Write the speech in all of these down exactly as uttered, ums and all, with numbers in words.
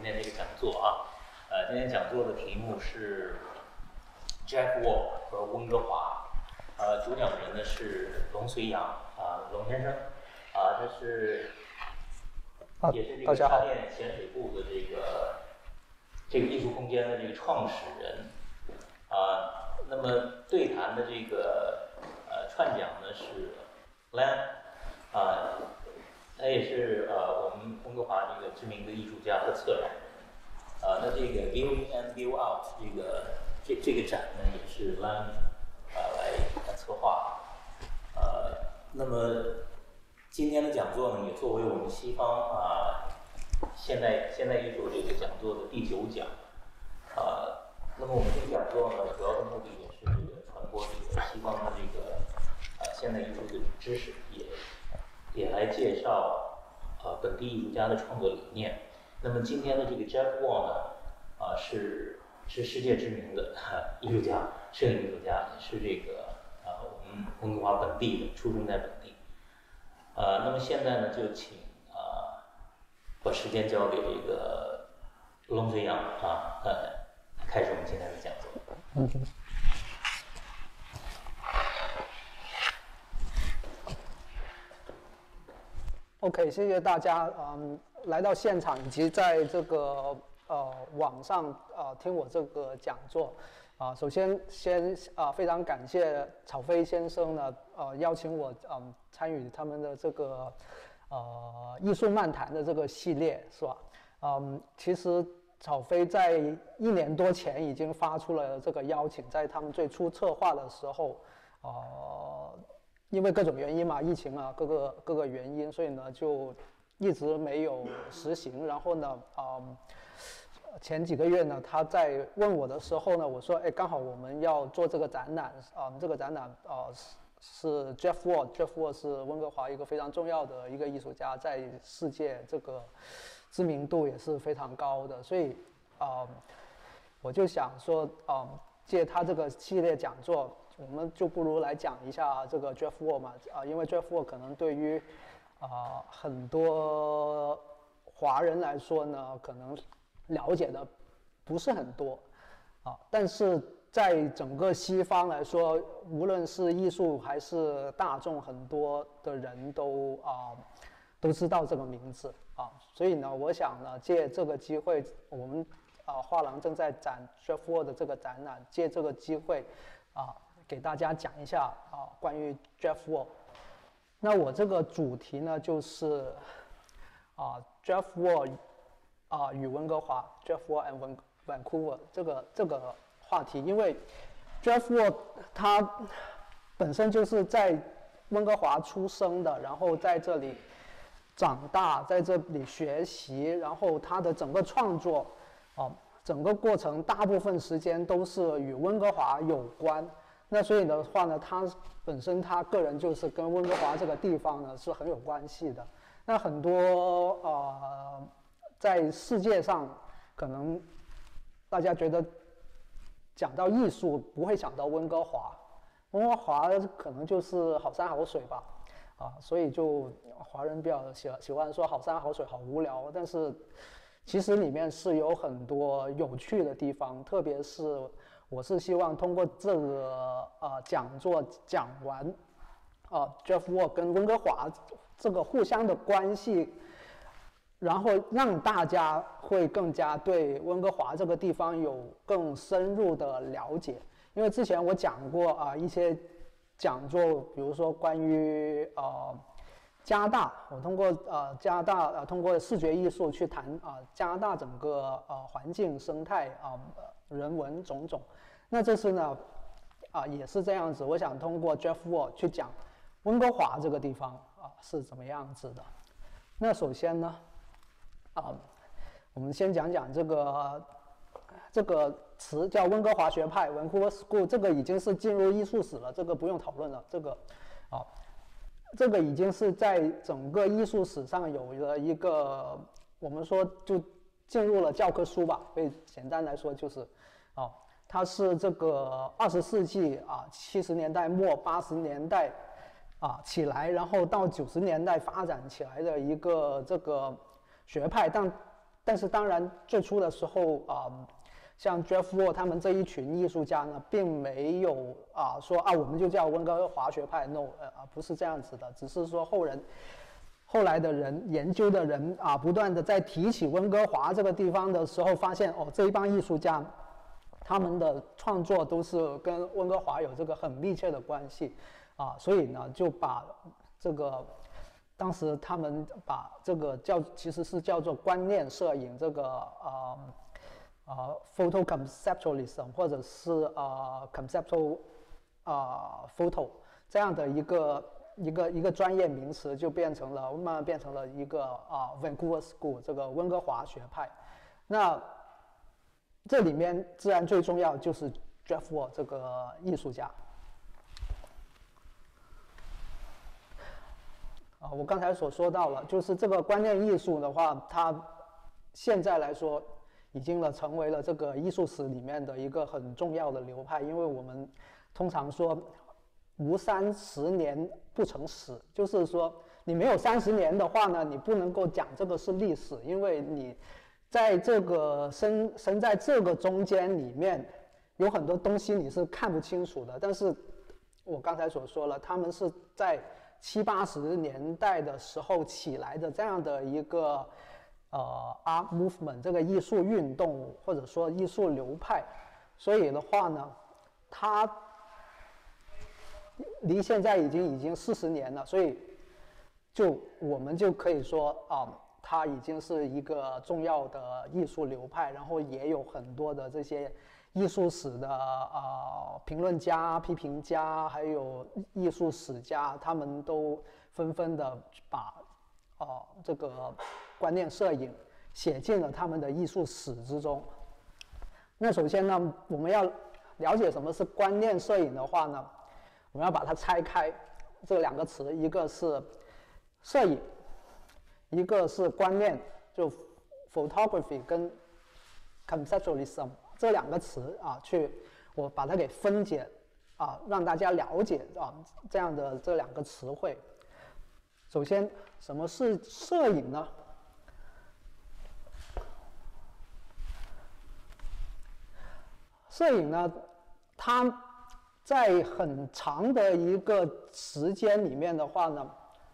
天这个讲座啊。呃，今天讲座的题目是 Jeff Wall 和温哥华。呃，主讲人呢是龙绥阳啊，龙先生啊，他是也是这个插电咸水部的这个这个艺术空间的这个创始人啊。那么对谈的这个呃串讲呢是 Len 啊，他也是呃我们温哥华这个知名的艺术家和策展人。啊，那这个 View In and View Out 这个这这个展呢也是 Len 啊来来策划。呃，那么今天的讲座呢也作为我们西方啊现代现代艺术这个讲座的第九讲。啊，那么我们这个讲座呢主要的目的也是这个传播这个西方的这个啊现代艺术的知识，也也来介绍啊本地艺术家的创作理念。那么今天的这个 Jeff Wall 呢，啊是是世界知名的艺术家，摄影艺术家，也是这个啊我们温哥华本地的，出生在本地。啊，那么现在呢就请啊把时间交给这个龙绥阳啊，呃，开始我们今天的讲座。 嗯。OK， 谢谢大家，嗯，来到现场以及在这个呃网上呃听我这个讲座，啊、呃，首先先啊、呃、非常感谢草飞先生呢，呃邀请我嗯、呃、参与他们的这个呃艺术漫谈的这个系列，是吧？嗯，其实草飞在一年多前已经发出了这个邀请，在他们最初策划的时候，呃。因为各种原因嘛，疫情啊，各个各个原因，所以呢就一直没有实行。然后呢，嗯，前几个月呢，他在问我的时候呢，我说，哎，刚好我们要做这个展览，啊、嗯，这个展览啊、呃、是 Jeff Wall，Jeff Wall 是温哥华一个非常重要的一个艺术家，在世界这个知名度也是非常高的，所以啊、嗯，我就想说，啊、嗯，借他这个系列讲座。我们就不如来讲一下这个 Jeff Wall 嘛，啊，因为 Jeff Wall 可能对于啊、呃、很多华人来说呢，可能了解的不是很多，啊，但是在整个西方来说，无论是艺术还是大众，很多的人都啊、呃、都知道这个名字啊，所以呢，我想呢，借这个机会，我们啊画廊正在展 Jeff Wall 的这个展览，借这个机会啊。给大家讲一下啊，关于 Jeff Wall。那我这个主题呢，就是啊 Jeff Wall 啊与温哥华 ，Jeff Wall and Vancouver 这个这个话题，因为 Jeff Wall 他本身就是在温哥华出生的，然后在这里长大，在这里学习，然后他的整个创作啊，整个过程大部分时间都是与温哥华有关。那所以的话呢，他本身他个人就是跟温哥华这个地方呢是很有关系的。那很多呃，在世界上可能大家觉得讲到艺术不会想到温哥华，温哥华可能就是好山好水吧，啊，所以就华人比较喜喜欢说好山好水好无聊，但是其实里面是有很多有趣的地方，特别是。我是希望通过这个呃讲座讲完，啊 Jeff Wall 跟温哥华这个互相的关系，然后让大家会更加对温哥华这个地方有更深入的了解。因为之前我讲过啊、呃、一些讲座，比如说关于呃加拿大，我通过呃加拿大呃通过视觉艺术去谈啊、呃、加拿大整个呃环境生态啊。呃人文种种，那这次呢，啊也是这样子。我想通过 Jeff Wall 去讲温哥华这个地方啊是怎么样子的。那首先呢，啊，我们先讲讲这个这个词叫温哥华学派 （Vancouver School），这个已经是进入艺术史了，这个不用讨论了。这个，啊，这个已经是在整个艺术史上有了一个，我们说就。进入了教科书吧，所以简单来说就是，哦，它是这个二十世纪啊七十年代末八十年代啊起来，然后到九十年代发展起来的一个这个学派，但但是当然最初的时候啊、呃，像 Jeff Wall 他们这一群艺术家呢，并没有啊说啊我们就叫温哥华学派 ，no， 呃不是这样子的，只是说后人。后来的人研究的人啊，不断的在提起温哥华这个地方的时候，发现哦，这一帮艺术家，他们的创作都是跟温哥华有这个很密切的关系，啊，所以呢就把这个，当时他们把这个叫其实是叫做观念摄影这个呃呃 photo conceptualism 或者是呃 conceptual 啊、呃、photo 这样的一个。一个一个专业名词就变成了慢慢变成了一个啊 Vancouver School 这个温哥华学派，那这里面自然最重要就是 Jeff Wall 这个艺术家。啊，我刚才所说到了，就是这个观念艺术的话，它现在来说已经了成为了这个艺术史里面的一个很重要的流派，因为我们通常说。无三十年不成史，就是说你没有三十年的话呢，你不能够讲这个是历史，因为你在这个身身在这个中间里面，有很多东西你是看不清楚的。但是我刚才所说了，他们是在七八十年代的时候起来的这样的一个呃 art movement 这个艺术运动或者说艺术流派，所以的话呢，它。离现在已经已经四十年了，所以就我们就可以说啊，它已经是一个重要的艺术流派，然后也有很多的这些艺术史的啊评论家、批评家，还有艺术史家，他们都纷纷的把啊这个观念摄影写进了他们的艺术史之中。那首先呢，我们要了解什么是观念摄影的话呢？我们要把它拆开，这两个词，一个是摄影，一个是观念，就 photography 跟 conceptualism 这两个词啊，去我把它给分解啊，让大家了解啊这样的这两个词汇。首先，什么是摄影呢？摄影呢，它在很长的一个时间里面的话呢，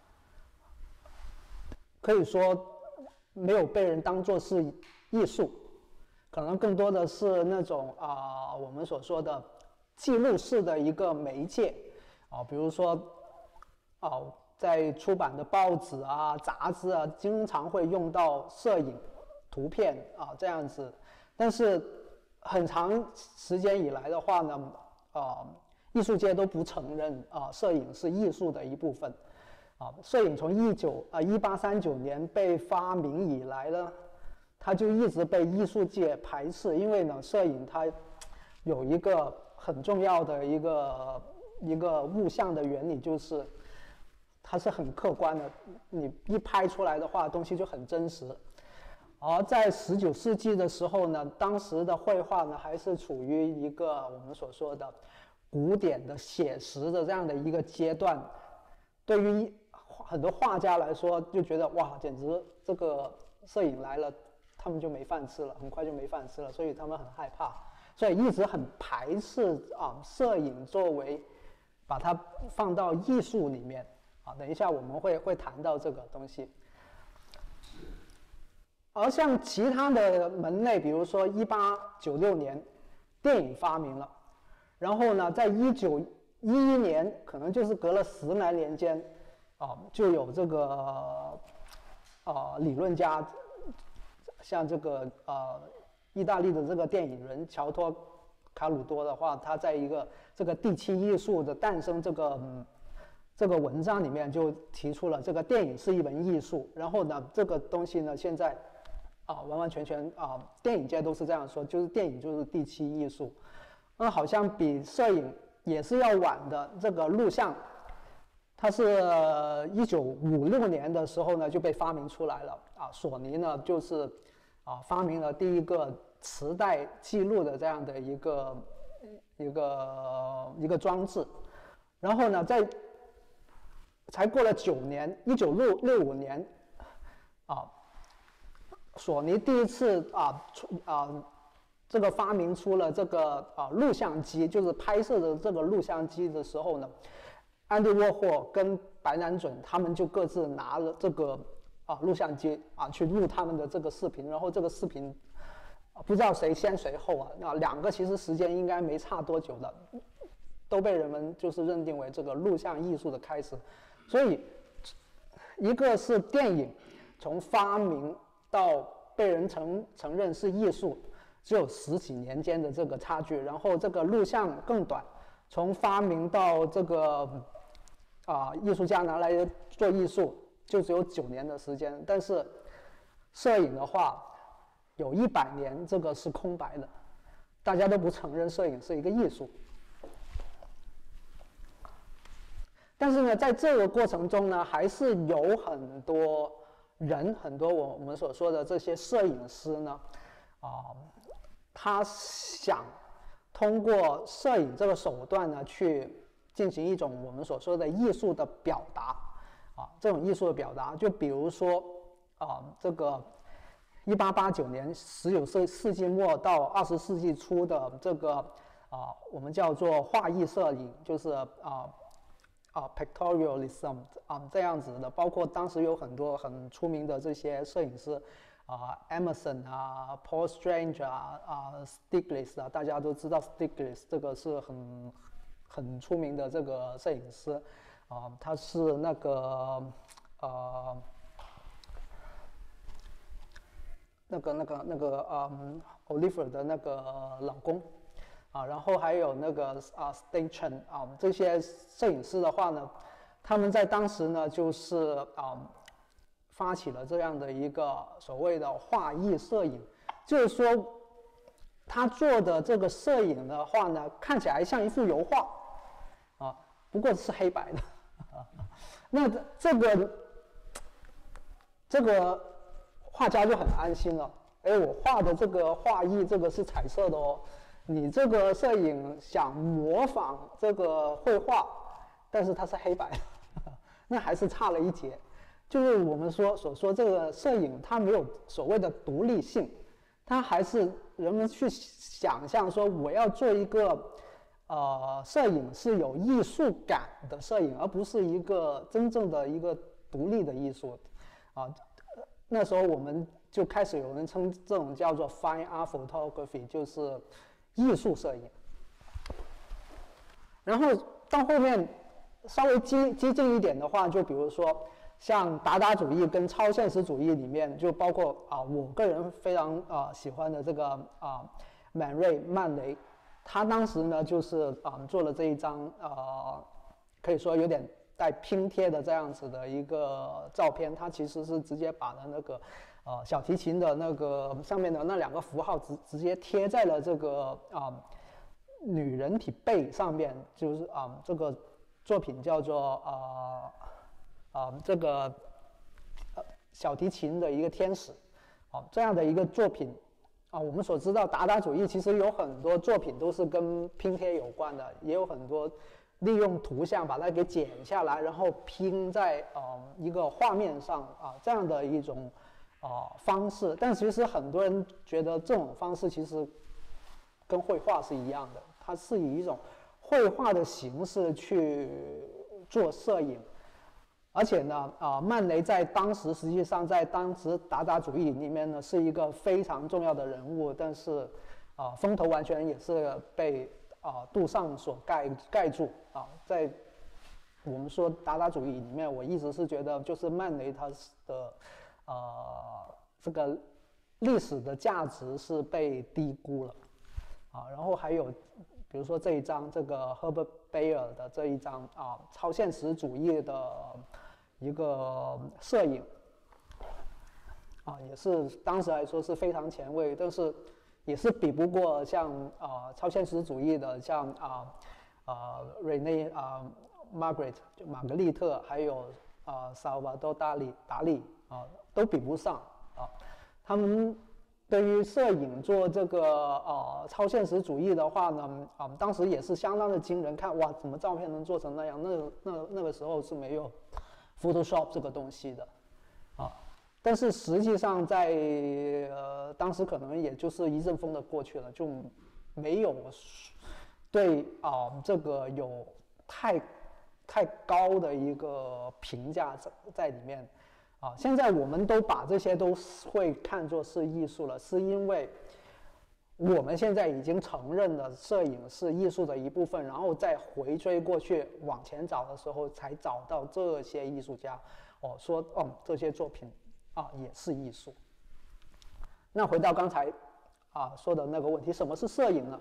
可以说没有被人当作是艺术，可能更多的是那种啊、呃、我们所说的记录式的一个媒介啊，比如说啊、呃、在出版的报纸啊、杂志啊，经常会用到摄影、图片啊这样子，但是很长时间以来的话呢，啊、呃。艺术界都不承认啊，摄影是艺术的一部分，啊，摄影从一九啊一八三九年被发明以来呢，它就一直被艺术界排斥，因为呢，摄影它有一个很重要的一个一个物象的原理，就是它是很客观的，你一拍出来的话，东西就很真实。而在十九世纪的时候呢，当时的绘画呢，还是处于一个我们所说的古典的写实的这样的一个阶段，对于很多画家来说，就觉得哇，简直这个摄影来了，他们就没饭吃了，很快就没饭吃了，所以他们很害怕，所以一直很排斥啊摄影作为把它放到艺术里面啊。等一下我们会会谈到这个东西。而像其他的门类，比如说一八九六年，电影发明了。然后呢，在一九一一年，可能就是隔了十来年间，啊，就有这个啊理论家，像这个呃意大利的这个电影人乔托卡鲁多的话，他在一个这个第七艺术的诞生这个、嗯、这个文章里面就提出了这个电影是一门艺术。然后呢，这个东西呢，现在啊完完全全啊电影界都是这样说，就是电影就是第七艺术。那好像比摄影也是要晚的这个录像，它是一九五六年的时候呢就被发明出来了啊。索尼呢就是啊发明了第一个磁带记录的这样的一个一个一个装置，然后呢在才过了九年，一九六五年啊， 索尼第一次啊出啊这个发明出了这个啊录像机，就是拍摄的这个录像机的时候呢，安迪沃霍跟白南准他们就各自拿了这个啊录像机啊去录他们的这个视频，然后这个视频。不知道谁先谁后啊？那两个其实时间应该没差多久的，都被人们就是认定为这个录像艺术的开始。所以，一个是电影从发明到被人承承认是艺术，只有十几年间的这个差距。然后这个录像更短，从发明到这个啊艺术家拿来做艺术，就只有九年的时间。但是摄影的话，有一百年这个是空白的，大家都不承认摄影是一个艺术。但是呢，在这个过程中呢，还是有很多人，很多我们所说的这些摄影师呢，啊、呃，他想通过摄影这个手段呢，去进行一种我们所说的艺术的表达，啊，这种艺术的表达，就比如说啊、呃，这个。一八八九年，十九世世纪末到二十世纪初的这个啊、呃，我们叫做画意摄影，就是啊啊、呃呃、pictorialism 啊、呃、这样子的。包括当时有很多很出名的这些摄影师啊、呃、，Emerson 啊 ，Paul Strange 啊啊、呃、，Stiglitz 啊，大家都知道 Stiglitz 这个是很很出名的这个摄影师啊、呃，他是那个呃。那个、那个、那个，嗯 ，Oliver 的那个老公，啊，然后还有那个啊 ，Stan Chen 啊，这些摄影师的话呢，他们在当时呢，就是啊，发起了这样的一个所谓的画意摄影，就是说，他做的这个摄影的话呢，看起来像一幅油画，啊，不过是黑白的，那这个这个。画家就很安心了，哎，我画的这个画意，这个是彩色的哦。你这个摄影想模仿这个绘画，但是它是黑白的，那还是差了一截。就是我们说所说这个摄影，它没有所谓的独立性，它还是人们去想象说，我要做一个呃摄影是有艺术感的摄影，而不是一个真正的一个独立的艺术啊。那时候我们就开始有人称这种叫做 fine art photography， 就是艺术摄影。然后到后面稍微激激进一点的话，就比如说像达达主义跟超现实主义里面，就包括啊，我个人非常啊喜欢的这个啊满瑞曼雷，他当时呢就是啊做了这一张啊，可以说有点。带拼贴的这样子的一个照片，它其实是直接把的那个，呃，小提琴的那个上面的那两个符号直直接贴在了这个啊、呃、女人体背上面，就是啊、呃、这个作品叫做啊啊、呃呃、这个、呃、小提琴的一个天使，啊、呃、这样的一个作品啊、呃，我们所知道达达主义其实有很多作品都是跟拼贴有关的，也有很多。利用图像把它给剪下来，然后拼在呃一个画面上啊，这样的一种啊、呃、方式。但其实很多人觉得这种方式其实跟绘画是一样的，它是以一种绘画的形式去做摄影。而且呢，啊、呃，曼雷在当时实际上在当时达达主义里面呢是一个非常重要的人物，但是啊、呃、风头完全也是被。啊，杜尚所盖盖住啊，在我们说达达主义里面，我一直是觉得就是曼雷他的呃这个历史的价值是被低估了啊。然后还有比如说这一张这个 Herbert Bayer 的这一张啊超现实主义的一个摄影啊，也是当时来说是非常前卫，但是。也是比不过像啊、呃、超现实主义的像啊啊 Rene 啊 Magritte 就玛格丽特，还有啊萨尔瓦多达利达利啊都比不上啊。他们对于摄影做这个啊超现实主义的话呢啊，当时也是相当的惊人，看哇怎么照片能做成那样？那那那个时候是没有 Photoshop 这个东西的啊。 但是实际上在呃当时可能也就是一阵风的过去了，就没有对啊、呃、这个有太太高的一个评价在在里面啊。现在我们都把这些都会看作是艺术了，是因为我们现在已经承认了摄影是艺术的一部分，然后再回追过去往前找的时候，才找到这些艺术家哦说哦这些作品啊也是艺术。那回到刚才啊说的那个问题，什么是摄影呢？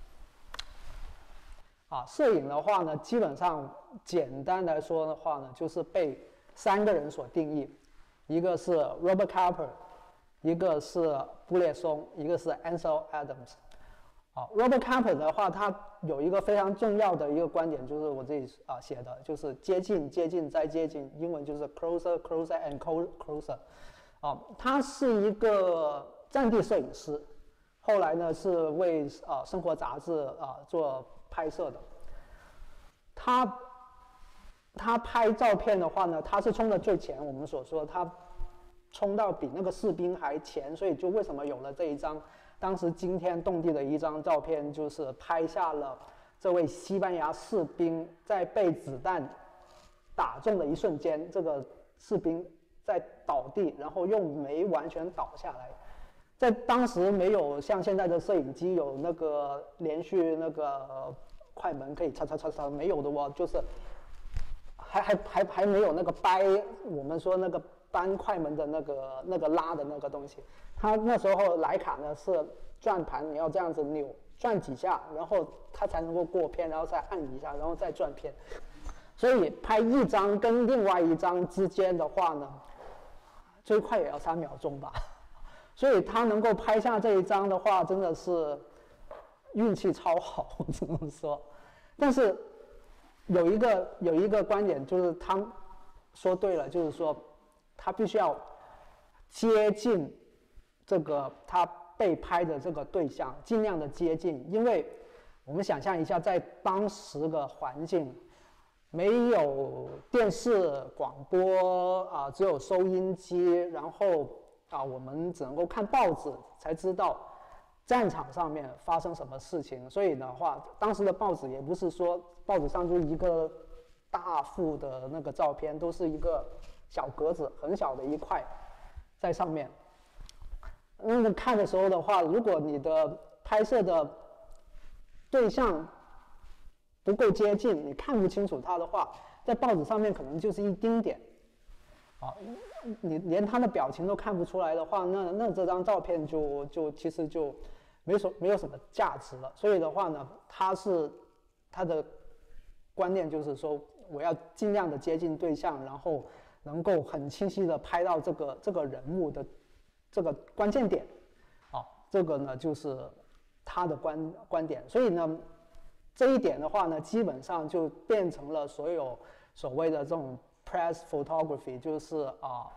啊，摄影的话呢，基本上简单来说的话呢，就是被三个人所定义，一个是 Robert Capa， 一个是布列松，一个是 Ansel Adams。啊 ，Robert Capa 的话，他有一个非常重要的一个观点，就是我自己啊写的，就是接近、接近再接近，英文就是 closer, closer and closer。啊，他是一个战地摄影师，后来呢是为啊生活杂志啊做拍摄的。他他拍照片的话呢，他是冲的最前，我们所说他冲到比那个士兵还前，所以就为什么有了这一张当时惊天动地的一张照片，就是拍下了这位西班牙士兵在被子弹打中的一瞬间，这个士兵在倒地，然后又没完全倒下来。在当时没有像现在的摄影机有那个连续那个快门可以嚓嚓嚓嚓，没有的哦，就是还还还还没有那个掰，我们说那个扳快门的那个那个拉的那个东西。他那时候徕卡呢是转盘，你要这样子扭转几下，然后它才能够过片，然后再按一下，然后再转片。所以拍一张跟另外一张之间的话呢，最快也要三秒钟吧。所以他能够拍下这一张的话，真的是运气超好，这么说。但是有一个有一个观点，就是他说对了，就是说他必须要接近这个他被拍的这个对象，尽量的接近，因为我们想象一下，在当时的环境，没有电视广播啊，只有收音机，然后啊，我们只能够看报纸才知道战场上面发生什么事情。所以的话，当时的报纸也不是说报纸上就一个大幅的那个照片，都是一个小格子，很小的一块在上面。那么看的时候的话，如果你的拍摄的对象不够接近，你看不清楚它的话，在报纸上面可能就是一丁点。啊，你连他的表情都看不出来的话，那那这张照片就就其实就没什没有什么价值了。所以的话呢，他是他的观念就是说，我要尽量的接近对象，然后能够很清晰的拍到这个这个人物的这个关键点。啊，这个呢就是他的观观点。所以呢，这一点的话呢，基本上就变成了所有所谓的这种press photography， 就是啊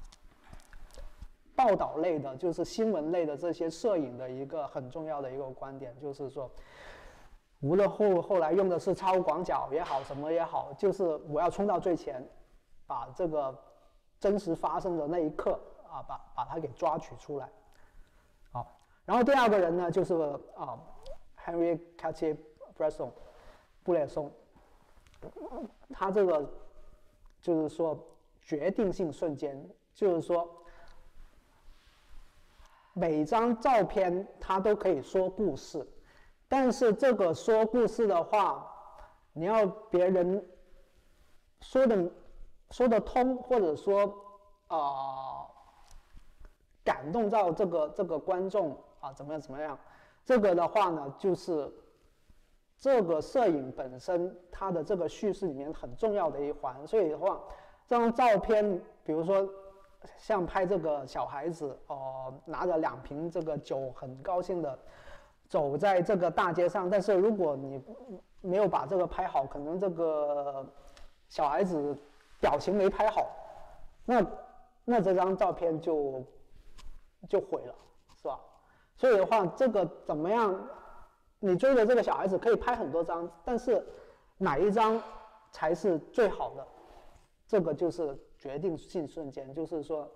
报道类的，就是新闻类的这些摄影的一个很重要的一个观点，就是说，无论后后来用的是超广角也好，什么也好，就是我要冲到最前，把这个真实发生的那一刻啊，把把它给抓取出来。好，然后第二个人呢，就是啊 Henri Cartier-Bresson， 布列松，他这个就是说决定性瞬间，就是说每张照片它都可以说故事，但是这个说故事的话，你要别人说的说得通，或者说啊、呃、感动到这个这个观众啊，怎么样怎么样，这个的话呢，就是这个摄影本身它的这个叙事里面很重要的一环。所以的话，这张照片，比如说像拍这个小孩子哦、呃，拿着两瓶这个酒，很高兴的走在这个大街上，但是如果你没有把这个拍好，可能这个小孩子表情没拍好，那那这张照片就就毁了，是吧？所以的话，这个怎么样？你追着这个小孩子可以拍很多张，但是哪一张才是最好的？这个就是决定性瞬间，就是说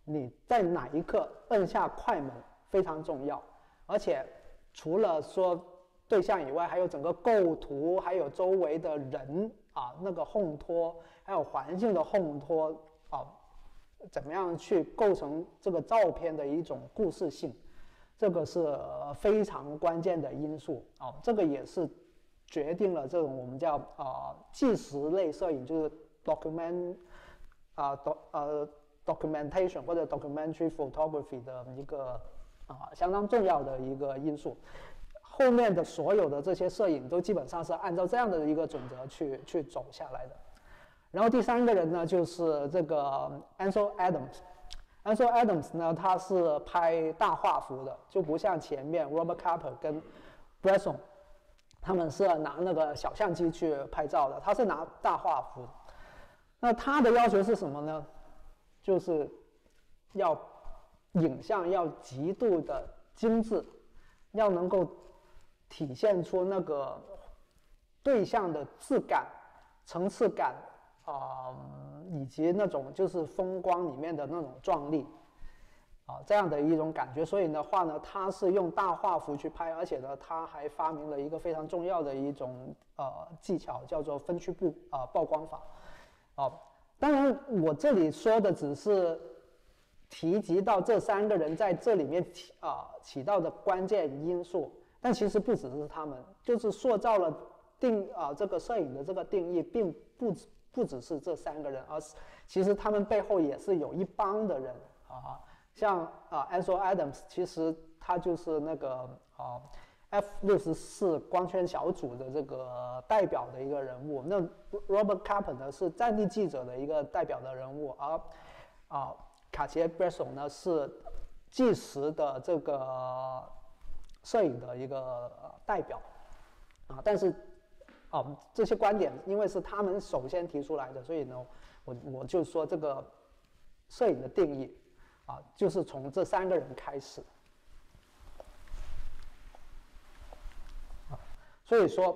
你在哪一刻摁下快门非常重要，而且除了说对象以外，还有整个构图，还有周围的人啊，那个烘托，还有环境的烘托啊，怎么样去构成这个照片的一种故事性，这个是非常关键的因素啊，这个也是决定了这种我们叫啊纪实类摄影，就是 document 啊 doc 呃 documentation 或者 documentary photography 的一个啊相当重要的一个因素。后面的所有的这些摄影都基本上是按照这样的一个准则去去走下来的。然后第三个人呢，就是这个 Ansel Adams。Ansel Adams 呢，他是拍大画幅的，就不像前面 Robert Capa 跟 Bresson， 他们是拿那个小相机去拍照的，他是拿大画幅。那他的要求是什么呢？就是要影像要极度的精致，要能够体现出那个对象的质感、层次感啊、呃，以及那种就是风光里面的那种壮丽啊，这样的一种感觉。所以的话呢，他是用大画幅去拍，而且呢，他还发明了一个非常重要的一种呃技巧，叫做分区布啊、呃、曝光法啊。当然，我这里说的只是提及到这三个人在这里面起啊、呃、起到的关键因素，但其实不只是他们，就是塑造了定啊、呃、这个摄影的这个定义，并不不只是这三个人，而是其实他们背后也是有一帮的人啊，像啊 Ansel Adams， 其实他就是那个啊 F 六十四光圈小组的这个代表的一个人物，那 Robert Capa 呢是战地记者的一个代表的人物，而啊卡切 Bresson 呢是纪实的这个摄影的一个代表啊，但是啊这些观点因为是他们首先提出来的，所以呢我我就说这个摄影的定义啊就是从这三个人开始。所以说，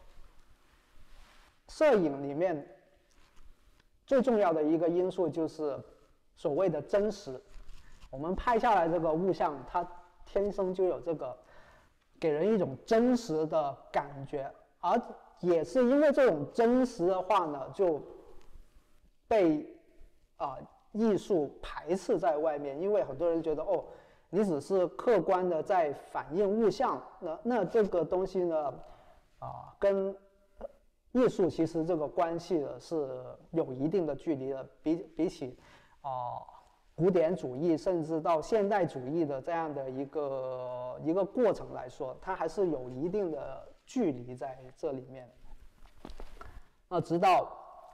摄影里面最重要的一个因素就是所谓的真实。我们拍下来这个物像，它天生就有这个给人一种真实的感觉，而也是因为这种真实的话呢，就被啊、呃、艺术排斥在外面，因为很多人觉得哦。你只是客观的在反映物像，那那这个东西呢，啊，跟艺术其实这个关系呢是有一定的距离的，比比起啊古典主义甚至到现代主义的这样的一个一个过程来说，它还是有一定的距离在这里面。那直到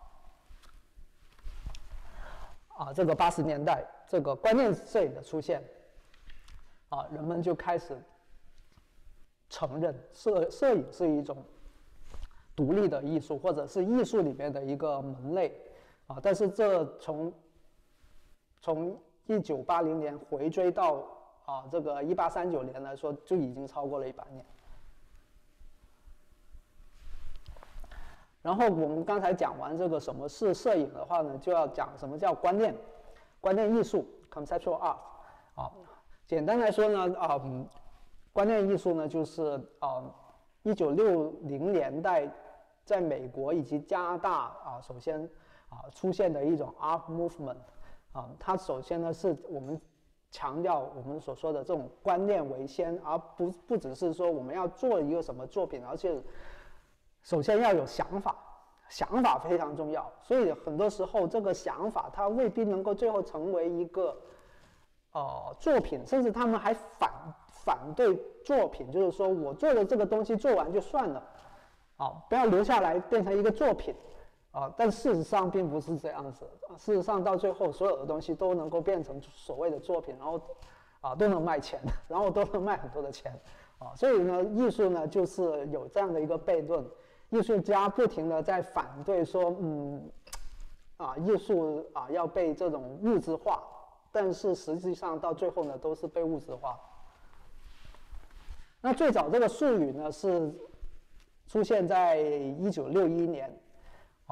啊这个八十年代，这个观念摄影的出现。啊，人们就开始承认摄摄影是一种独立的艺术，或者是艺术里面的一个门类啊。但是这从从一九八零年回追到啊这个一八三九年来说，就已经超过了一百年。然后我们刚才讲完这个什么是摄影的话呢，就要讲什么叫观念观念艺术 （conceptual art） 啊。简单来说呢，啊、嗯，观念艺术呢，就是啊，一九六零年代在美国以及加拿大啊，首先啊出现的一种 art movement 啊，它首先呢是我们强调我们所说的这种观念为先，而不不只是说我们要做一个什么作品，而且首先要有想法，想法非常重要。所以很多时候这个想法它未必能够最后成为一个。呃，作品，甚至他们还反反对作品，就是说我做的这个东西做完就算了，啊，不要留下来变成一个作品，啊，但事实上并不是这样子，事实上到最后所有的东西都能够变成所谓的作品，然后啊都能卖钱，然后都能卖很多的钱，啊，所以呢，艺术呢就是有这样的一个悖论，艺术家不停的在反对说，嗯，啊，艺术啊要被这种物质化。但是实际上到最后呢，都是被物质化。那最早这个术语呢是出现在一九六一年，啊，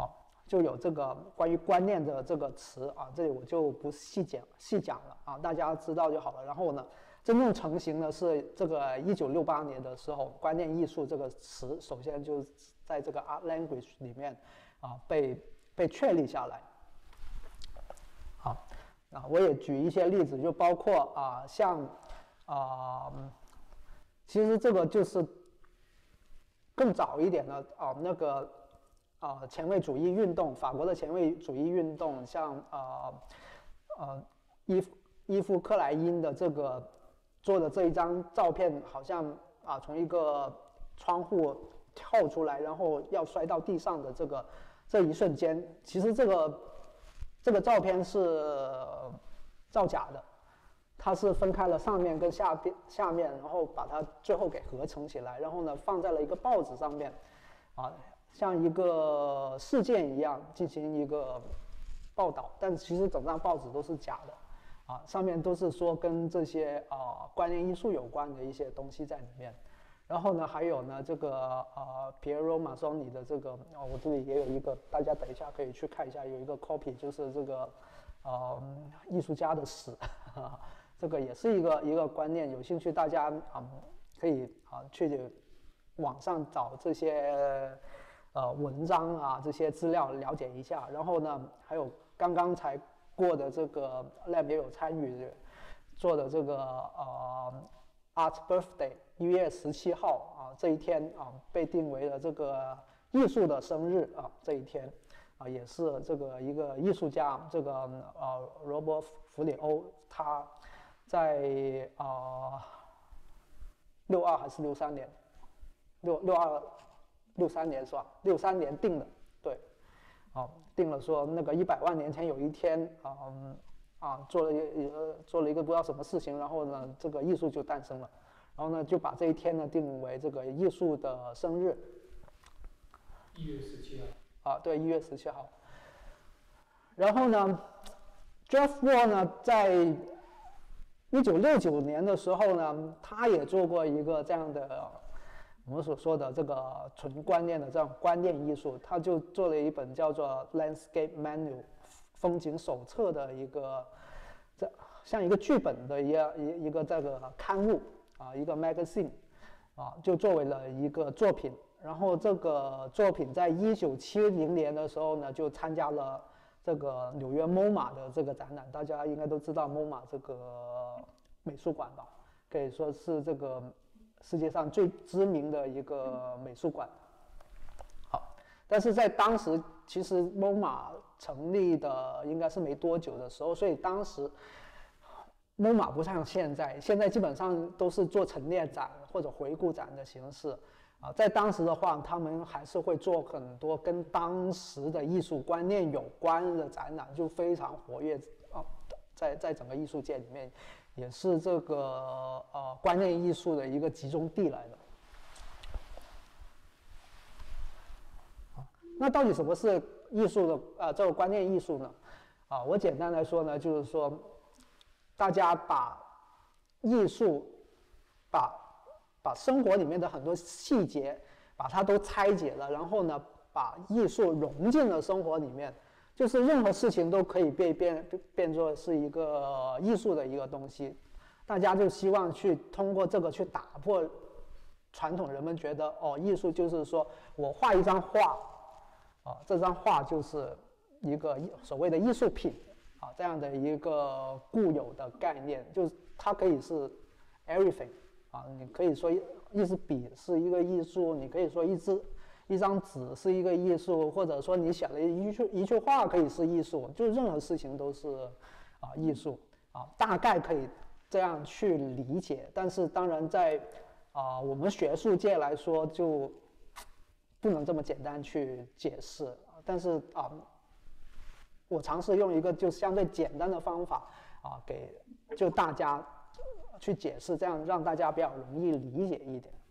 就有这个关于观念的这个词啊，这里我就不细讲细讲了啊，大家知道就好了。然后呢，真正成型的是这个一九六八年的时候，观念艺术这个词首先就在这个 art language 里面啊被被确立下来。好，啊，我也举一些例子，就包括啊像啊，其实这个就是更早一点的啊那个。啊，前卫主义运动，法国的前卫主义运动，像呃呃伊夫伊夫克莱因的这个做的这一张照片，好像啊从一个窗户跳出来，然后要摔到地上的这个这一瞬间，其实这个这个照片是造假的，它是分开了上面跟下边下面，然后把它最后给合成起来，然后呢放在了一个报纸上面，啊。像一个事件一样进行一个报道，但其实整张报纸都是假的，啊，上面都是说跟这些啊、呃、观念艺术有关的一些东西在里面。然后呢，还有呢这个呃皮耶罗马索尼的这个，哦，我这里也有一个，大家等一下可以去看一下，有一个 copy 就是这个呃艺术家的史，呵呵，这个也是一个一个观念，有兴趣大家啊、嗯、可以啊去网上找这些。呃，文章啊，这些资料了解一下。然后呢，还有刚刚才过的这个 lab 也有参与做的这个呃 Art Birthday， 一月十七号啊这一天啊被定为了这个艺术的生日啊这一天啊也是这个一个艺术家这个呃罗伯弗里欧他在啊六二还是六三年六六二。六三年是吧？六三年定的，对，啊，定了说那个一百万年前有一天，啊、嗯、啊，做了一呃做了一个不知道什么事情，然后呢，这个艺术就诞生了，然后呢，就把这一天呢定为这个艺术的生日。 一月十七号。 啊，对，一月十七号。然后呢 ，Jeff Wall 呢，在一九六九年的时候呢，他也做过一个这样的。我们所说的这个纯观念的这样观念艺术，他就做了一本叫做《Landscape Manual》风景手册的一个，这像一个剧本的一样一一个这个刊物啊，一个 magazine 啊，就作为了一个作品。然后这个作品在一九七零年的时候呢，就参加了这个纽约 MoMA 的这个展览。大家应该都知道 MoMA 这个美术馆吧，可以说是这个。世界上最知名的一个美术馆，好，但是在当时，其实 MoMA 成立的应该是没多久的时候，所以当时 MoMA 不像现在，现在基本上都是做陈列展或者回顾展的形式啊。在当时的话，他们还是会做很多跟当时的艺术观念有关的展览，就非常活跃啊，在在整个艺术界里面。也是这个呃观念艺术的一个集中地来的。那到底什么是艺术的呃这个观念艺术呢？啊，我简单来说呢，就是说，大家把艺术，把把生活里面的很多细节，把它都拆解了，然后呢，把艺术融进了生活里面。就是任何事情都可以被变变作是一个艺术的一个东西，大家就希望去通过这个去打破传统人们觉得哦，艺术就是说我画一张画，啊，这张画就是一个所谓的艺术品啊，这样的一个固有的概念，就是它可以是 everything 啊，你可以说一支笔是一个艺术，你可以说一支。一张纸是一个艺术，或者说你写了一句一句话可以是艺术，就任何事情都是啊艺术啊，大概可以这样去理解。但是当然在啊我们学术界来说，就不能这么简单去解释。但是啊，我尝试用一个就相对简单的方法啊，给就大家去解释，这样让大家比较容易理解一点。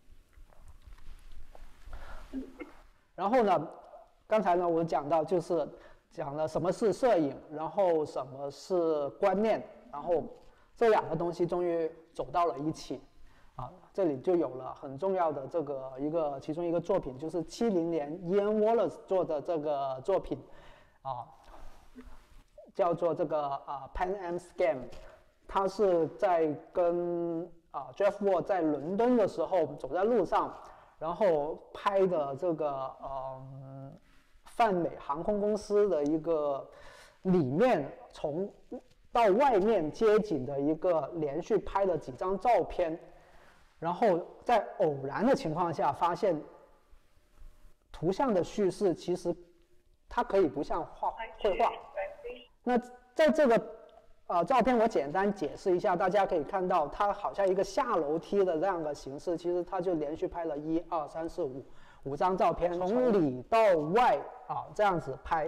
然后呢，刚才呢我讲到就是讲了什么是摄影，然后什么是观念，然后这两个东西终于走到了一起， 啊，这里就有了很重要的这个一个其中一个作品，就是七零年 Ian Wallace 做的这个作品，啊，叫做这个啊 Pan Am Scam， 他是在跟啊 Jeff Wall 在伦敦的时候走在路上，然后拍的这个嗯泛美航空公司的一个里面从到外面街景的一个连续拍了几张照片。然后在偶然的情况下发现，图像的叙事其实它可以不像画绘画。那在这个呃照片我简单解释一下，大家可以看到它好像一个下楼梯的这样的形式，其实它就连续拍了一二三四五五张照片，从里到外啊这样子拍，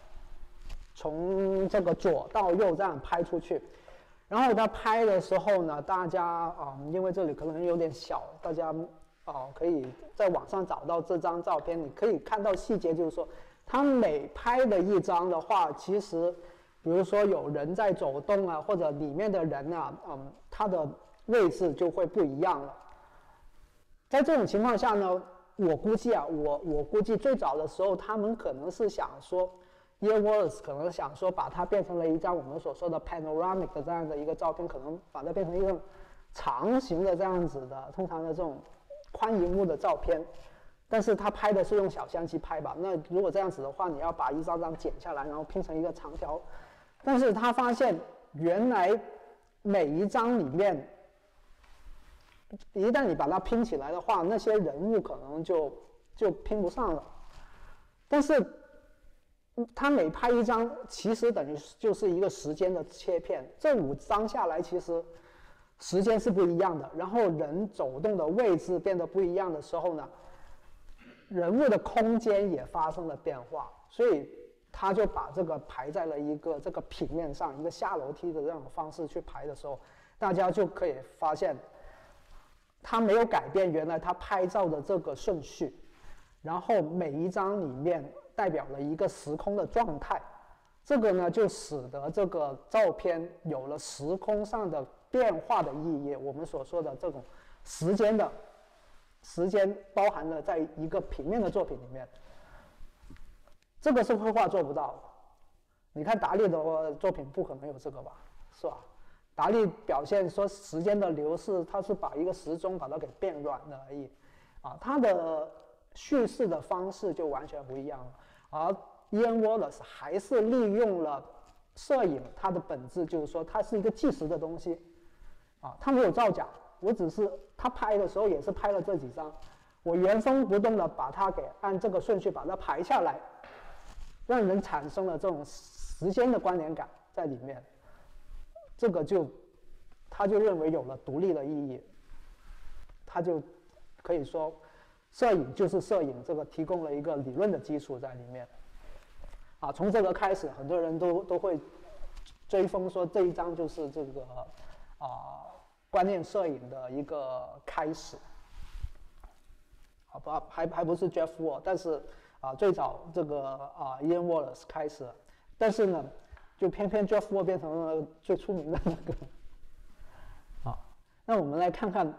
从这个左到右这样拍出去。然后他拍的时候呢，大家啊、嗯，因为这里可能有点小，大家啊、呃、可以在网上找到这张照片，你可以看到细节，就是说他每拍的一张的话，其实比如说有人在走动啊，或者里面的人啊，嗯，他的位置就会不一样了。在这种情况下呢，我估计啊，我我估计最早的时候，他们可能是想说。Ian Wallace 可能想说把它变成了一张我们所说的 panoramic 的这样的一个照片，可能把它变成一个长形的这样子的，通常的这种宽荧幕的照片。但是他拍的是用小相机拍吧？那如果这样子的话，你要把一张张剪下来，然后拼成一个长条。但是他发现原来每一张里面，一旦你把它拼起来的话，那些人物可能就就拼不上了。但是他每拍一张，其实等于就是一个时间的切片。这五张下来，其实时间是不一样的。然后人走动的位置变得不一样的时候呢，人物的空间也发生了变化。所以他就把这个排在了一个这个平面上，一个下楼梯的这种方式去排的时候，大家就可以发现，他没有改变原来他拍照的这个顺序。然后每一张里面代表了一个时空的状态，这个呢就使得这个照片有了时空上的变化的意义。我们所说的这种时间的时间包含了在一个平面的作品里面，这个是绘画做不到的。你看达利的作品不可能有这个吧，是吧？达利表现说时间的流逝，他是把一个时钟把它给变软了而已，啊，他的叙事的方式就完全不一样了。而 Ian Wallace 还是利用了摄影，它的本质就是说它是一个纪实的东西，啊，它没有造假，我只是他拍的时候也是拍了这几张，我原封不动的把它给按这个顺序把它排下来，让人产生了这种时间的关联感在里面，这个就他就认为有了独立的意义，他就可以说。摄影就是摄影，这个提供了一个理论的基础在里面，啊，从这个开始，很多人都都会追风说这一张就是这个啊观念摄影的一个开始，好吧，还还不是 Jeff Wall， 但是啊最早这个啊 Ian Wallace 开始，但是呢，就偏偏 Jeff Wall 变成了最出名的那个，好，那我们来看看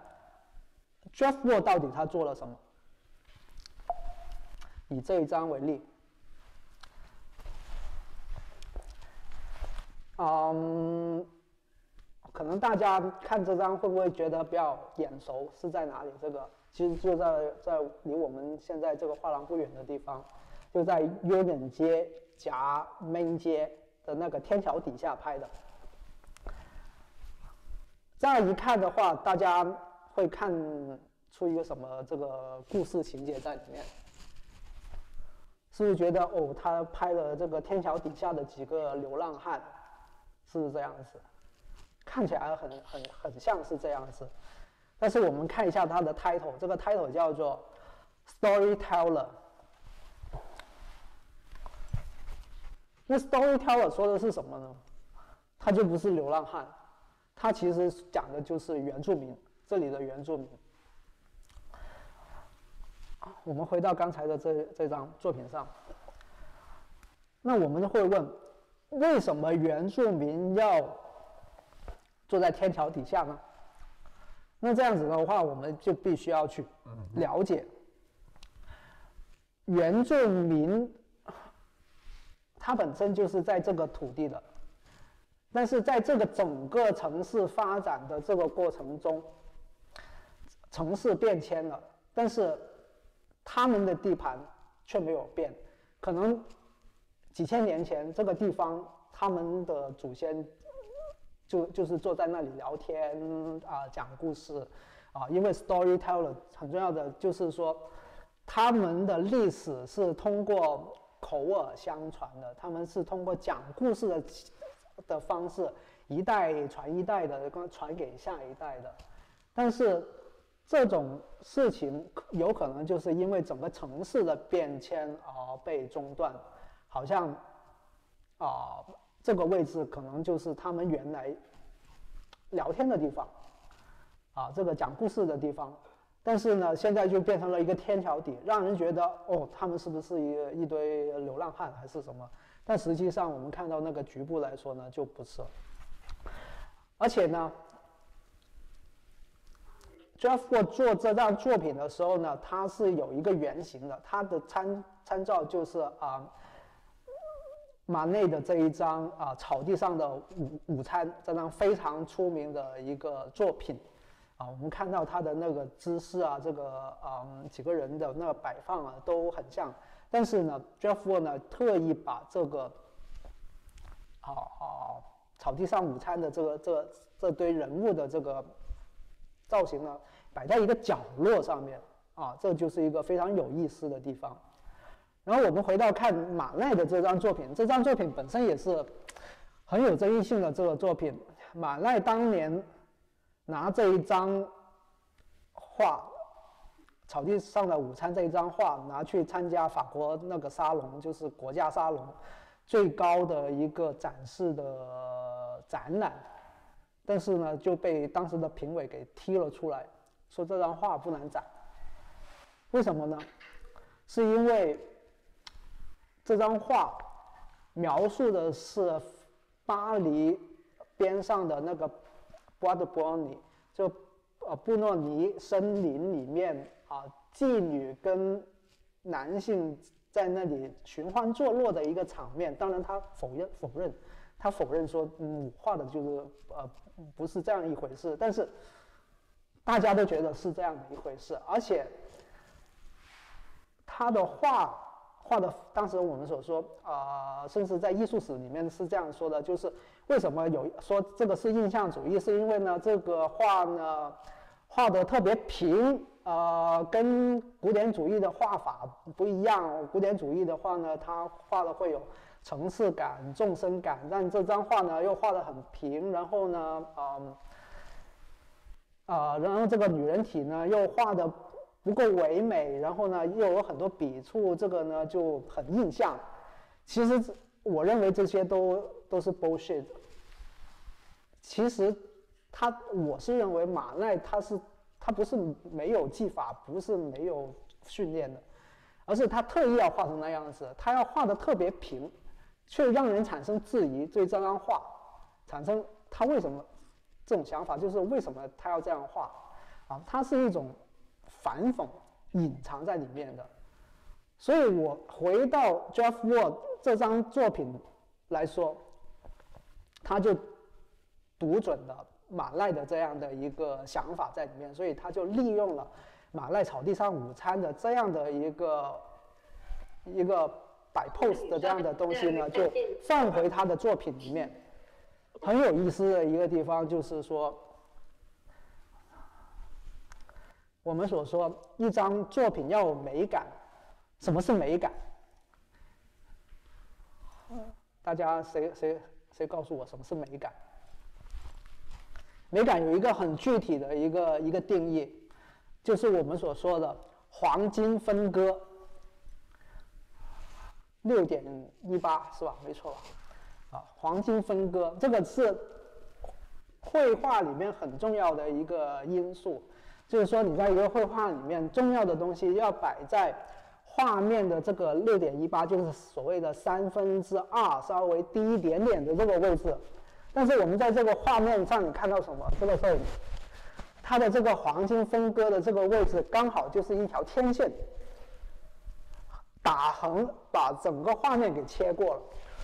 Jeff Wall 到底他做了什么。以这一张为例，嗯，可能大家看这张会不会觉得比较眼熟？是在哪里？这个其实就在在离我们现在这个画廊不远的地方，就在 Union 街夹 Main 街的那个天桥底下拍的。这样一看的话，大家会看出一个什么这个故事情节在里面？是不是觉得哦，他拍了这个天桥底下的几个流浪汉，是不是这样子？看起来很很很像是这样子，但是我们看一下它的 title， 这个 title 叫做 Storyteller。那 Storyteller 说的是什么呢？他就不是流浪汉，他其实讲的就是原住民，这里的原住民。我们回到刚才的这这张作品上，那我们会问，为什么原住民要坐在天桥底下呢？ 那这样子的话，我们就必须要去了解原住民，他本身就是在这个土地的，但是在这个整个城市发展的这个过程中，城市变迁了，但是他们的地盘却没有变，可能几千年前这个地方他们的祖先就就是坐在那里聊天啊、讲故事啊，因为 storyteller 很重要的就是说他们的历史是通过口耳相传的，他们是通过讲故事的的方式一代传一代的传给下一代的，但是这种事情有可能就是因为整个城市的变迁而被中断，好像啊、呃、这个位置可能就是他们原来聊天的地方啊，这个讲故事的地方，但是呢现在就变成了一个天桥底，让人觉得哦他们是不是一一堆流浪汉还是什么，但实际上我们看到那个局部来说呢就不是，而且呢Jeff Wall 做这张作品的时候呢，他是有一个原型的，他的参参照就是啊、呃、马内的这一张啊、呃、草地上的午午餐这张非常出名的一个作品啊，我们看到他的那个姿势啊，这个嗯几个人的那个摆放啊都很像，但是呢 Jeff Wall 呢特意把这个啊啊草地上午餐的这个这个这堆人物的这个造型呢摆在一个角落上面啊，这就是一个非常有意思的地方。然后我们回到看马奈的这张作品，这张作品本身也是很有争议性的这个作品。马奈当年拿这一张画《草地上的午餐》这一张画拿去参加法国那个沙龙，就是国家沙龙最高的一个展示的展览。但是呢，就被当时的评委给踢了出来，说这张画不能展。为什么呢？是因为这张画描述的是巴黎边上的那个 Bois de Boulogne， 就呃布诺尼森林里面啊，妓女跟男性在那里寻欢作乐的一个场面。当然，他否认否认。他否认说，嗯，画的就是呃不是这样一回事，但是大家都觉得是这样的一回事，而且他的画画的，当时我们所说啊、呃，甚至在艺术史里面是这样说的，就是为什么有说这个是印象主义，是因为呢这个画呢画的特别平，呃，跟古典主义的画法不一样，古典主义的话呢，它画的会有层次感、纵深感，但这张画呢又画得很平，然后呢，嗯，啊、呃，然后这个女人体呢又画得不够唯美，然后呢又有很多笔触，这个呢就很印象。其实我认为这些都都是 bullshit。其实他，我是认为马奈他是他不是没有技法，不是没有训练的，而是他特意要画成那样子，他要画得特别平。却让人产生质疑，对这张画产生他为什么这种想法，就是为什么他要这样画啊？它是一种反讽隐藏在里面的。所以我回到 Jeff Wall 这张作品来说，他就读准了马奈的这样的一个想法在里面，所以他就利用了马奈草地上午餐的这样的一个一个摆 pose 的这样的东西呢，就放回他的作品里面。很有意思的一个地方就是说，我们所说一张作品要有美感，什么是美感？大家谁谁谁告诉我什么是美感？美感有一个很具体的一个一个定义，就是我们所说的黄金分割。六点一八是吧？没错吧？啊，黄金分割这个是绘画里面很重要的一个因素，就是说你在一个绘画里面，重要的东西要摆在画面的这个六点一八，就是所谓的三分之二，稍微低一点点的这个位置。但是我们在这个画面上，你看到什么？这个时候它的这个黄金分割的这个位置刚好就是一条天线，打横把整个画面给切过了。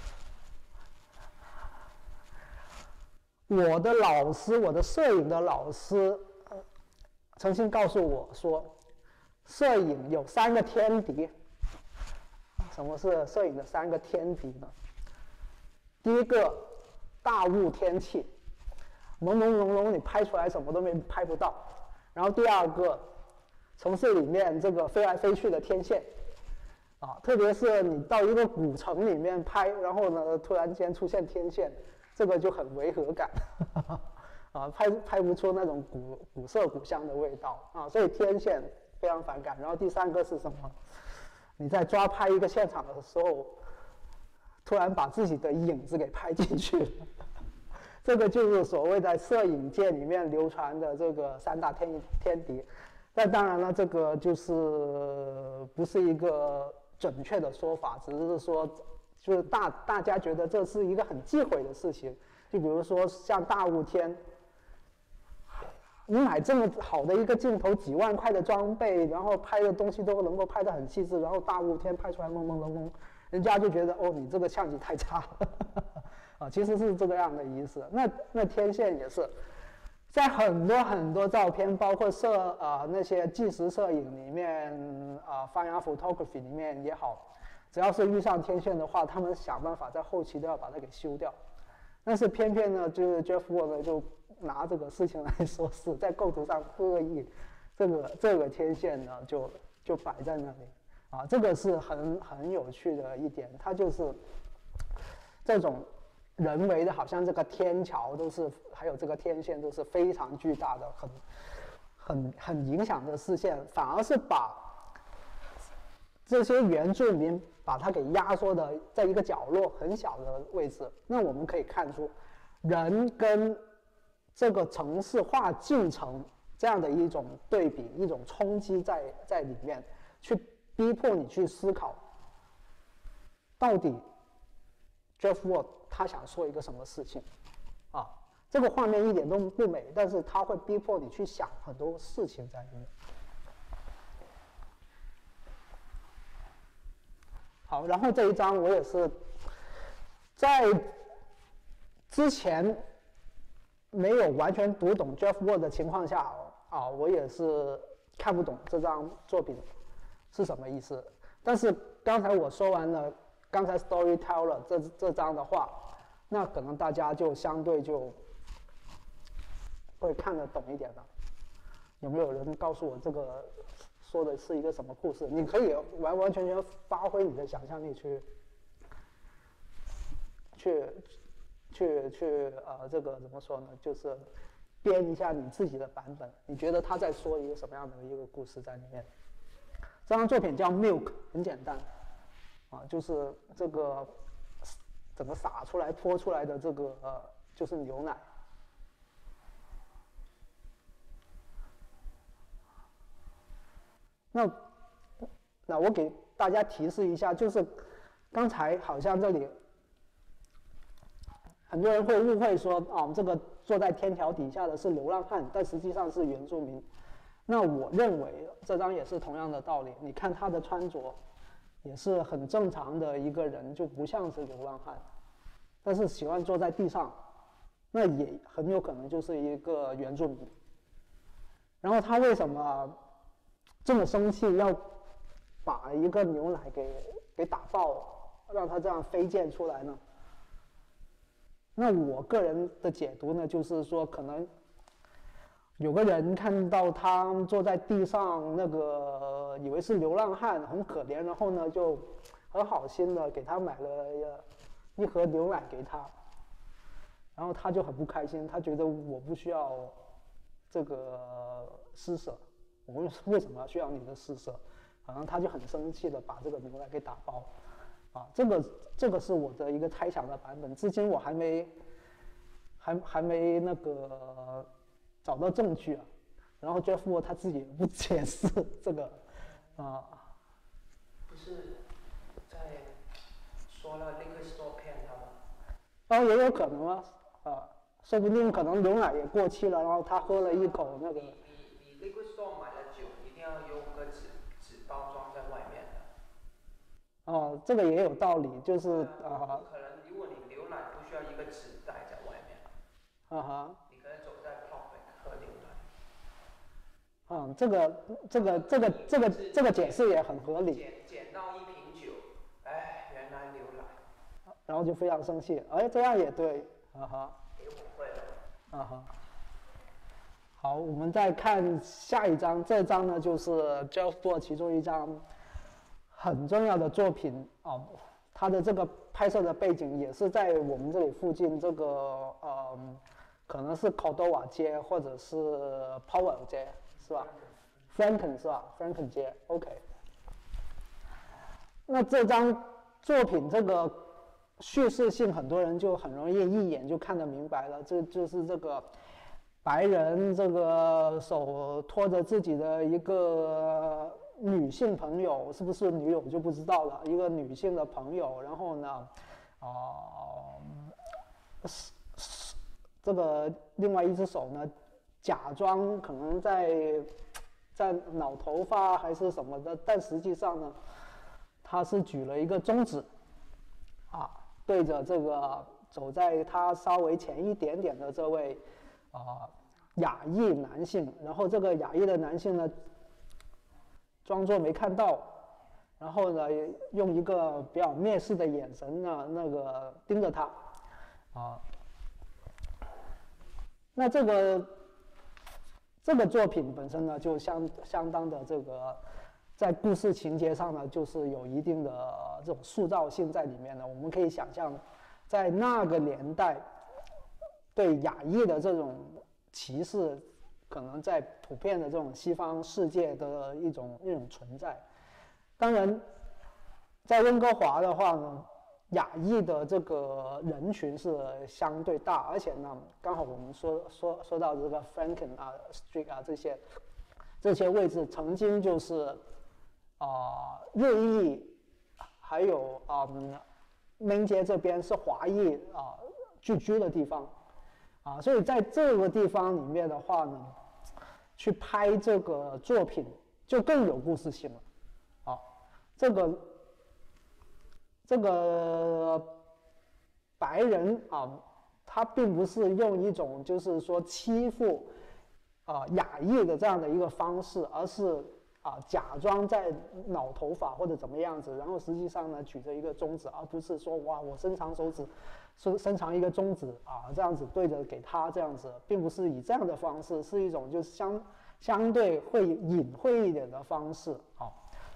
我的老师，我的摄影的老师，呃、曾经告诉我说，摄影有三个天敌。什么是摄影的三个天敌呢？第一个，大雾天气，朦朦胧胧，你拍出来什么都没拍不到。然后第二个，城市里面这个飞来飞去的天线，啊，特别是你到一个古城里面拍，然后呢，突然间出现天线，这个就很违和感，啊，拍拍不出那种古古色古香的味道啊，所以天线非常反感。然后第三个是什么？你在抓拍一个现场的时候，突然把自己的影子给拍进去了，这个就是所谓在摄影界里面流传的这个三大天天敌。但当然了，这个就是不是一个准确的说法，只是说，就是大大家觉得这是一个很忌讳的事情。就比如说像大雾天，你买这么好的一个镜头，几万块的装备，然后拍的东西都能够拍得很细致，然后大雾天拍出来朦朦胧胧，人家就觉得哦，你这个相机太差了，啊，其实是这个样的意思。那那天线也是，在很多很多照片，包括摄啊、呃、那些纪实摄影里面啊、呃、，fine art photography 里面也好，只要是遇上天线的话，他们想办法在后期都要把它给修掉。但是偏偏呢，就是 Jeff Wall 呢就拿这个事情来说事，在构图上恶意，这个这个天线呢就就摆在那里，啊，这个是很很有趣的一点，它就是这种人为的，好像这个天桥都是，还有这个天线都是非常巨大的，很很很影响的视线，反而是把这些原住民把它给压缩的在一个角落很小的位置。那我们可以看出，人跟这个城市化进程这样的一种对比，一种冲击在在里面，去逼迫你去思考，到底 Jeff Wall 他想说一个什么事情啊？这个画面一点都不美，但是他会逼迫你去想很多事情在里面。好，然后这一张我也是在之前没有完全读懂 Jeff Wall 的情况下啊，我也是看不懂这张作品是什么意思。但是刚才我说完了刚才 Storyteller 这这张的话，那可能大家就相对就会看得懂一点了。有没有人告诉我这个说的是一个什么故事？你可以完完全全发挥你的想象力去，去，去去呃，这个怎么说呢？就是编一下你自己的版本。你觉得他在说一个什么样的一个故事在里面？这张作品叫 Milk， 很简单，啊，就是这个整个洒出来、泼出来的这个呃，就是牛奶。那，那我给大家提示一下，就是刚才好像这里很多人会误会说，啊，这个坐在天桥底下的是流浪汉，但实际上是原住民。那我认为这张也是同样的道理。你看他的穿着，也是很正常的一个人，就不像是流浪汉，但是喜欢坐在地上，那也很有可能就是一个原住民。然后他为什么这么生气，要把一个牛奶给给打爆，让它这样飞溅出来呢？那我个人的解读呢，就是说可能有个人看到他坐在地上，那个以为是流浪汉，很可怜，然后呢就很好心的给他买了一盒牛奶给他，然后他就很不开心，他觉得我不需要这个施舍。我为什么要需要你的施舍？好像他就很生气的把这个牛奶给打包，啊，这个这个是我的一个猜想的版本，至今我还没还还没那个找到证据啊。然后 Jeff Wall 他自己也不解释这个，啊， 不是在说了 liquor store 骗他吗？ 然后也有可能啊，啊， 说不定可能牛奶也过期了，然后他喝了一口那个。 你你你 liquid store 买的酒一定要用个纸纸包装在外面的。 哦，这个也有道理，就是啊。 可能如果你牛奶不需要一个纸袋在外面。 啊哈。 你可能走在 public 喝牛奶。 嗯，这个这个这个这个这个解释也很合理。 捡捡到一瓶酒，哎，原来牛奶。 然后就非常生气，哎，这样也对，啊哈。 给我会了。 啊哈。好，我们再看下一张，这张呢就是 Jeff Ward 其中一张很重要的作品啊，他的这个拍摄的背景也是在我们这里附近，这个呃，可能是 Cordova 街或者是 Powell 街，是吧 ？Franken 是吧 ？Franken 街 ，OK。那这张作品这个叙事性，很多人就很容易一眼就看得明白了，这就是这个白人这个手拖着自己的一个女性朋友，是不是女友就不知道了，一个女性的朋友，然后呢，啊、呃，这个另外一只手呢，假装可能在在挠头发还是什么的，但实际上呢，他是举了一个中指，啊，对着这个走在他稍微前一点点的这位啊、呃、亚裔男性，然后这个亚裔的男性呢，装作没看到，然后呢，用一个比较蔑视的眼神呢，那个盯着他，啊，那这个这个作品本身呢，就相相当的这个，在故事情节上呢，就是有一定的这种塑造性在里面的。我们可以想象，在那个年代，对亚裔的这种歧视，可能在普遍的这种西方世界的一种一种存在。当然，在温哥华的话呢，亚裔的这个人群是相对大，而且呢，刚好我们说说说到这个 Franken 啊、Street 啊这些这些位置，曾经就是啊、呃、日裔，还有啊、嗯、Main 街这边是华裔啊、呃、聚居的地方啊，所以在这个地方里面的话呢，去拍这个作品就更有故事性了啊，这个。这个白人啊，他并不是用一种就是说欺负啊亚裔的这样的一个方式，而是啊假装在挠头发或者怎么样子，然后实际上呢举着一个中指，而不是说哇我伸长手指，伸伸长一个中指啊这样子对着给他这样子，并不是以这样的方式，是一种就是相相对会隐晦一点的方式啊。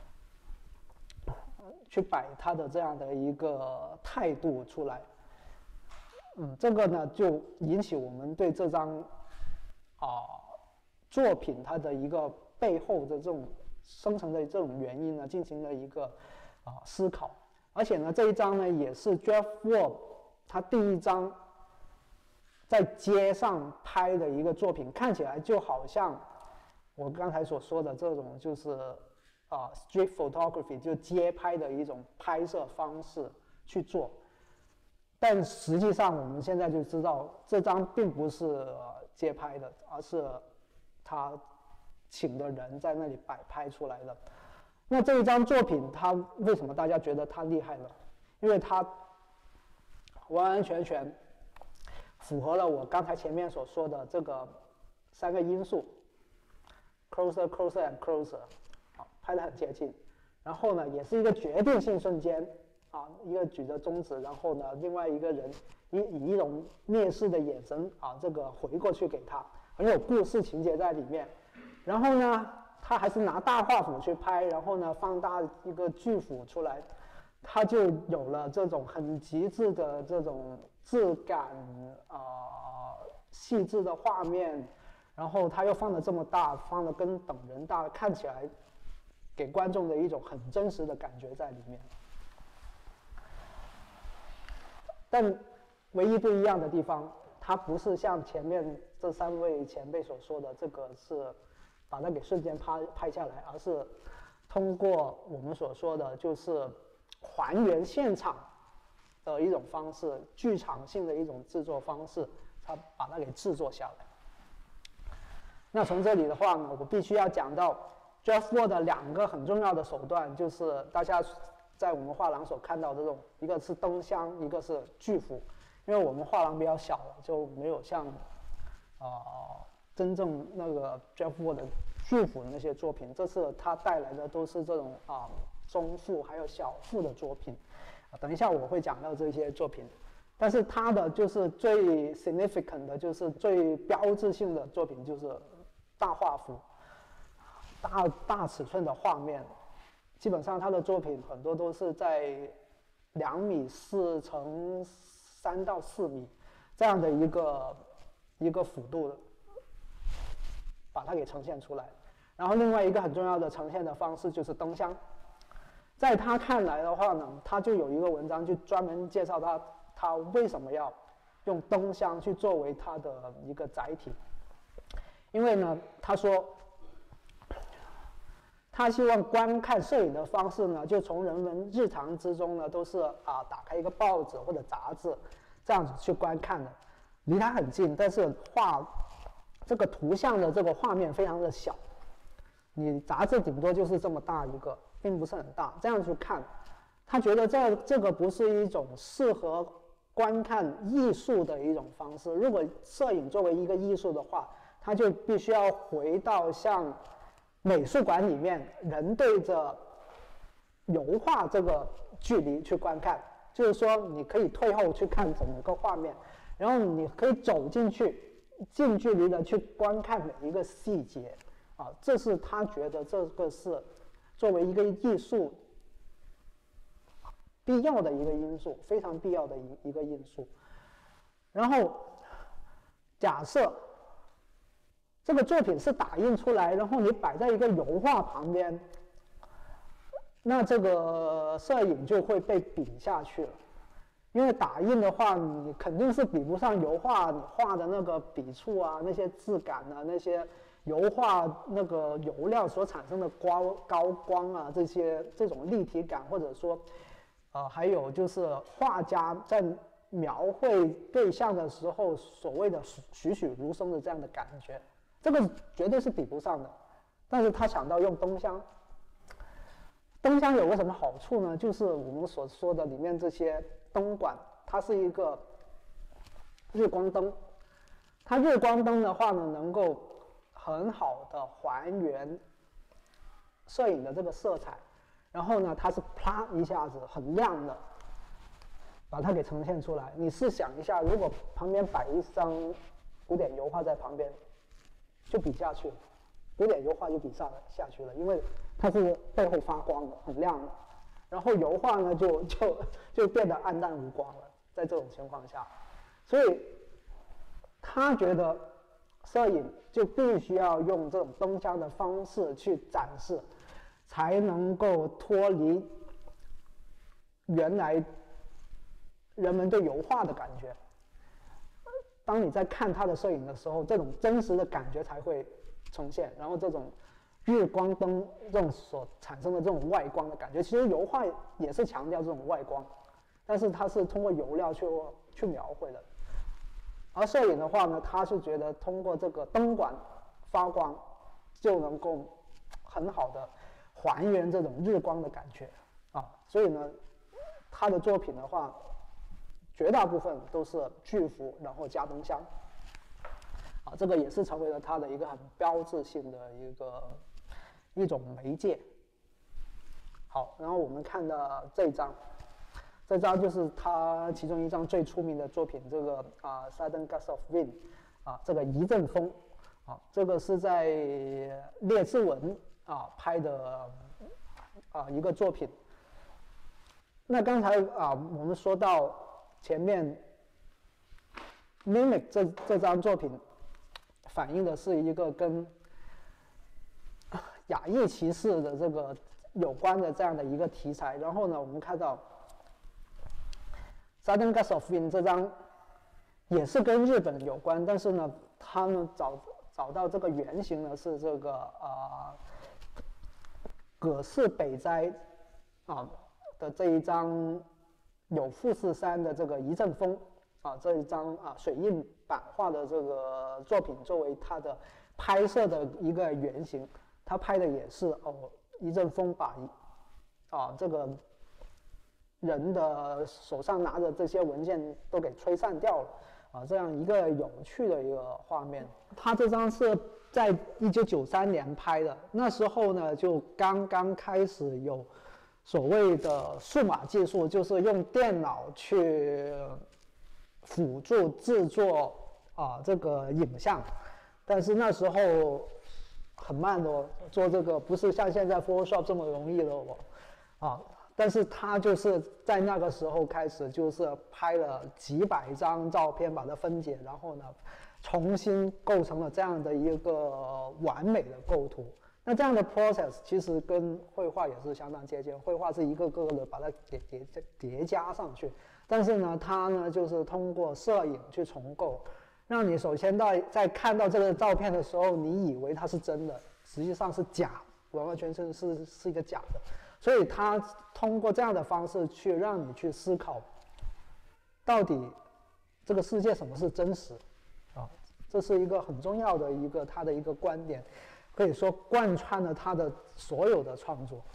去摆他的这样的一个态度出来，嗯，这个呢就引起我们对这张啊作品它的一个背后的这种生成的这种原因呢进行了一个啊思考，而且呢这一张呢也是 Jeff Ward 他第一张在街上拍的一个作品，看起来就好像我刚才所说的这种就是。啊、uh, ，street photography 就街拍的一种拍摄方式去做，但实际上我们现在就知道，这张并不是、呃、街拍的，而是他请的人在那里摆拍出来的。那这一张作品，它为什么大家觉得它厉害呢？因为它完完全全符合了我刚才前面所说的这个三个因素 ：closer, closer and closer。拍得很接近，然后呢，也是一个决定性瞬间啊，一个举着中指，然后呢，另外一个人以以一种蔑视的眼神啊，这个回过去给他，很有故事情节在里面。然后呢，他还是拿大画幅去拍，然后呢，放大一个巨幅出来，他就有了这种很极致的这种质感啊，细致的画面，然后他又放的这么大，放的跟等人大，看起来。给观众的一种很真实的感觉在里面，但唯一不一样的地方，它不是像前面这三位前辈所说的这个是把它给瞬间拍拍下来，而是通过我们所说的就是还原现场的一种方式，剧场性的一种制作方式， 他把它给制作下来。那从这里的话呢，我必须要讲到 Jeff Wall 的两个很重要的手段，就是大家在我们画廊所看到的这种，一个是灯箱，一个是巨幅。因为我们画廊比较小了，就没有像啊、呃、真正那个 Jeff Wall 的巨幅那些作品。这次他带来的都是这种啊、呃、中幅还有小幅的作品。啊，等一下我会讲到这些作品。但是他的就是最 significant 的，就是最标志性的作品，就是大画幅、大大尺寸的画面。基本上他的作品很多都是在两米四乘三到四米这样的一个一个幅度，把它给呈现出来。然后另外一个很重要的呈现的方式就是灯箱。在他看来的话呢，他就有一个文章就专门介绍他。他为什么要用灯箱去作为他的一个载体？因为呢，他说，他希望观看摄影的方式呢，就从人们日常之中呢，都是啊，打开一个报纸或者杂志，这样子去观看的，离他很近，但是画这个图像的这个画面非常的小，你杂志顶多就是这么大一个，并不是很大，这样去看，他觉得这这个不是一种适合观看艺术的一种方式。如果摄影作为一个艺术的话，它就必须要回到像美术馆里面人对着油画这个距离去观看，就是说你可以退后去看整个画面，然后你可以走进去，近距离的去观看每一个细节啊，这是他觉得这个是作为一个艺术必要的一个因素，非常必要的一一个因素。然后假设这个作品是打印出来，然后你摆在一个油画旁边，那这个摄影就会被比下去了。因为打印的话，你肯定是比不上油画你画的那个笔触啊，那些质感啊，那些油画那个油料所产生的光高光啊，这些这种立体感，或者说呃，还有就是画家在描绘对象的时候所谓的栩栩如生的这样的感觉，这个绝对是比不上的。但是他想到用灯箱，灯箱有个什么好处呢？就是我们所说的里面这些灯管，它是一个日光灯，它日光灯的话呢，能够很好的还原摄影的这个色彩。然后呢，它是啪一下子很亮的，把它给呈现出来。你试想一下，如果旁边摆一张古典油画在旁边，就比下去了，古典油画就比下下去了，因为它是背后发光的，很亮的。然后油画呢，就就就变得暗淡无光了。在这种情况下，所以他觉得摄影就必须要用这种灯箱的方式去展示。才能够脱离原来人们对油画的感觉。当你在看他的摄影的时候，这种真实的感觉才会呈现，然后这种日光灯这种所产生的这种外光的感觉，其实油画也是强调这种外光，但是它是通过油料去去描绘的。而摄影的话呢，他是觉得通过这个灯管发光就能够很好的还原这种日光的感觉啊，所以呢，他的作品的话，绝大部分都是巨幅，然后加灯箱，啊，这个也是成为了他的一个很标志性的一个一种媒介。好，然后我们看到这张，这张就是他其中一张最出名的作品，这个啊 ，Sudden Gust of Wind， 啊，这个一阵风，啊，这个是在列治文。啊，拍的啊一个作品。那刚才啊，我们说到前面 ，Mimic 这这张作品反映的是一个跟亚裔歧视的这个有关的这样的一个题材。然后呢，我们看到 Sudden Gust of Wind 这张也是跟日本有关，但是呢，他们找找到这个原型呢是这个啊。葛饰北斋啊的这一张有富士山的这个一阵风啊这一张啊水印版画的这个作品作为他的拍摄的一个原型，他拍的也是哦一阵风把啊这个人的手上拿着这些文件都给吹散掉了啊，这样一个有趣的一个画面。他这张是在一九九三年拍的，那时候呢就刚刚开始有所谓的数码技术，就是用电脑去辅助制作啊这个影像，但是那时候很慢的哦，做这个不是像现在 Photoshop 这么容易的哦，啊，但是他就是在那个时候开始，就是拍了几百张照片，把它分解，然后呢，重新构成了这样的一个完美的构图。那这样的 process 其实跟绘画也是相当接近，绘画是一个个的把它叠叠叠加上去，但是呢，它呢就是通过摄影去重构。让你首先在在看到这个照片的时候，你以为它是真的，实际上是假，完完全全是是一个假的。所以他通过这样的方式去让你去思考，到底这个世界什么是真实，啊，这是一个很重要的一个他的一个观点，可以说贯穿了他的所有的创作。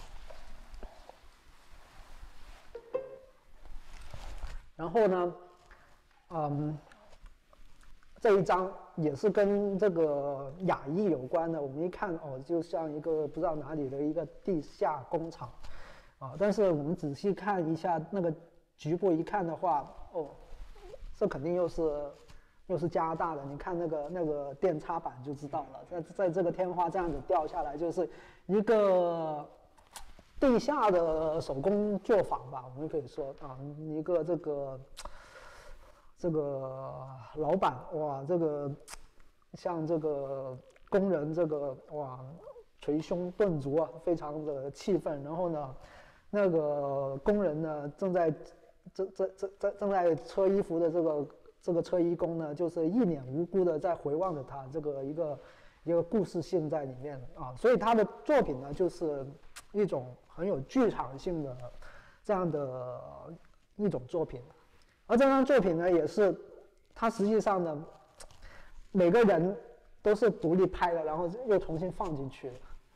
然后呢，嗯。这一张也是跟这个亚裔有关的，我们一看哦，就像一个不知道哪里的一个地下工厂，啊，但是我们仔细看一下那个局部一看的话，哦，这肯定又是又是加拿大的，你看那个那个电插板就知道了，在在这个天花这样子掉下来，就是一个地下的手工作坊吧，我们可以说啊，一个这个。这个老板哇，这个像这个工人这个哇捶胸顿足啊，非常的气愤。然后呢，那个工人呢正在正正正正正在车衣服的这个这个车衣工呢，就是一脸无辜的在回望着他，这个一个一个故事性在里面啊。所以他的作品呢，就是一种很有剧场性的这样的一种作品。而这张作品呢，也是它实际上呢，每个人都是独立拍的，然后又重新放进去。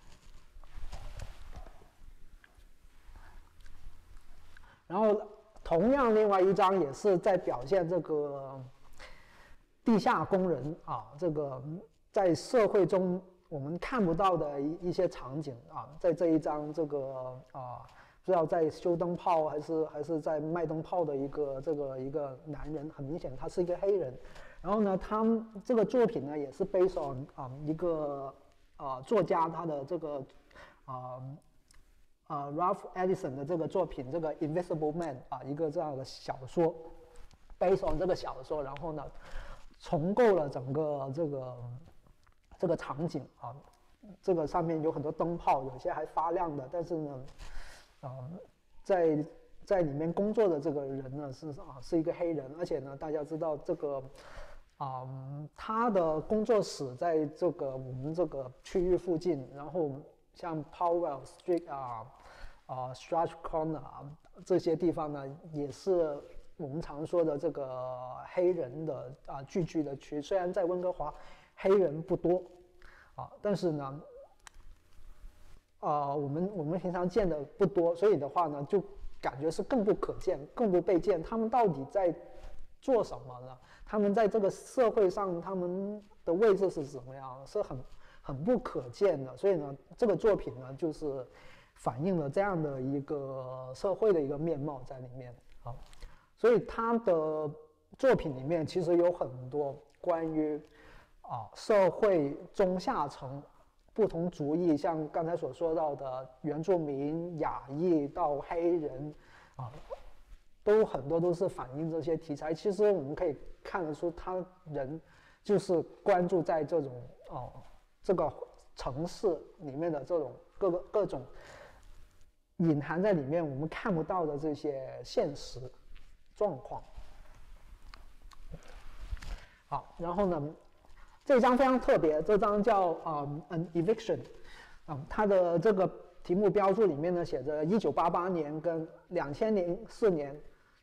然后同样，另外一张也是在表现这个地下工人啊，这个在社会中我们看不到的一一些场景啊，在这一张这个啊。不知道在修灯泡还是还是在卖灯泡的一个这个一个男人，很明显他是一个黑人。然后呢，他这个作品呢也是 based on 啊、um, 一个啊、呃、作家他的这个啊啊、呃呃、Ralph Ellison 的这个作品，这个 Invisible Man 啊一个这样的小说 ，based on 这个小说，然后呢重构了整个这个这个场景啊，这个上面有很多灯泡，有些还发亮的，但是呢。啊、呃，在在里面工作的这个人呢是啊是一个黑人，而且呢大家知道这个啊、呃、他的工作室在这个我们这个区域附近，然后像 Powell Street 啊啊 Strath Corner 啊这些地方呢也是我们常说的这个黑人的啊聚居的区，虽然在温哥华黑人不多啊，但是呢。啊、呃，我们我们平常见的不多，所以的话呢，就感觉是更不可见、更不被见。他们到底在做什么呢？他们在这个社会上，他们的位置是怎么样？是很很不可见的。所以呢，这个作品呢，就是反映了这样的一个社会的一个面貌在里面啊。所以他的作品里面其实有很多关于啊社会中下层。不同族裔，像刚才所说到的原住民、亚裔到黑人，啊，都很多都是反映这些题材。其实我们可以看得出，他人就是关注在这种哦这个城市里面的这种各个各种隐含在里面我们看不到的这些现实状况。好，然后呢？这张非常特别，这张叫啊、um, An Eviction， 啊、嗯，它的这个题目标注里面呢写着一九八八年跟两千零四年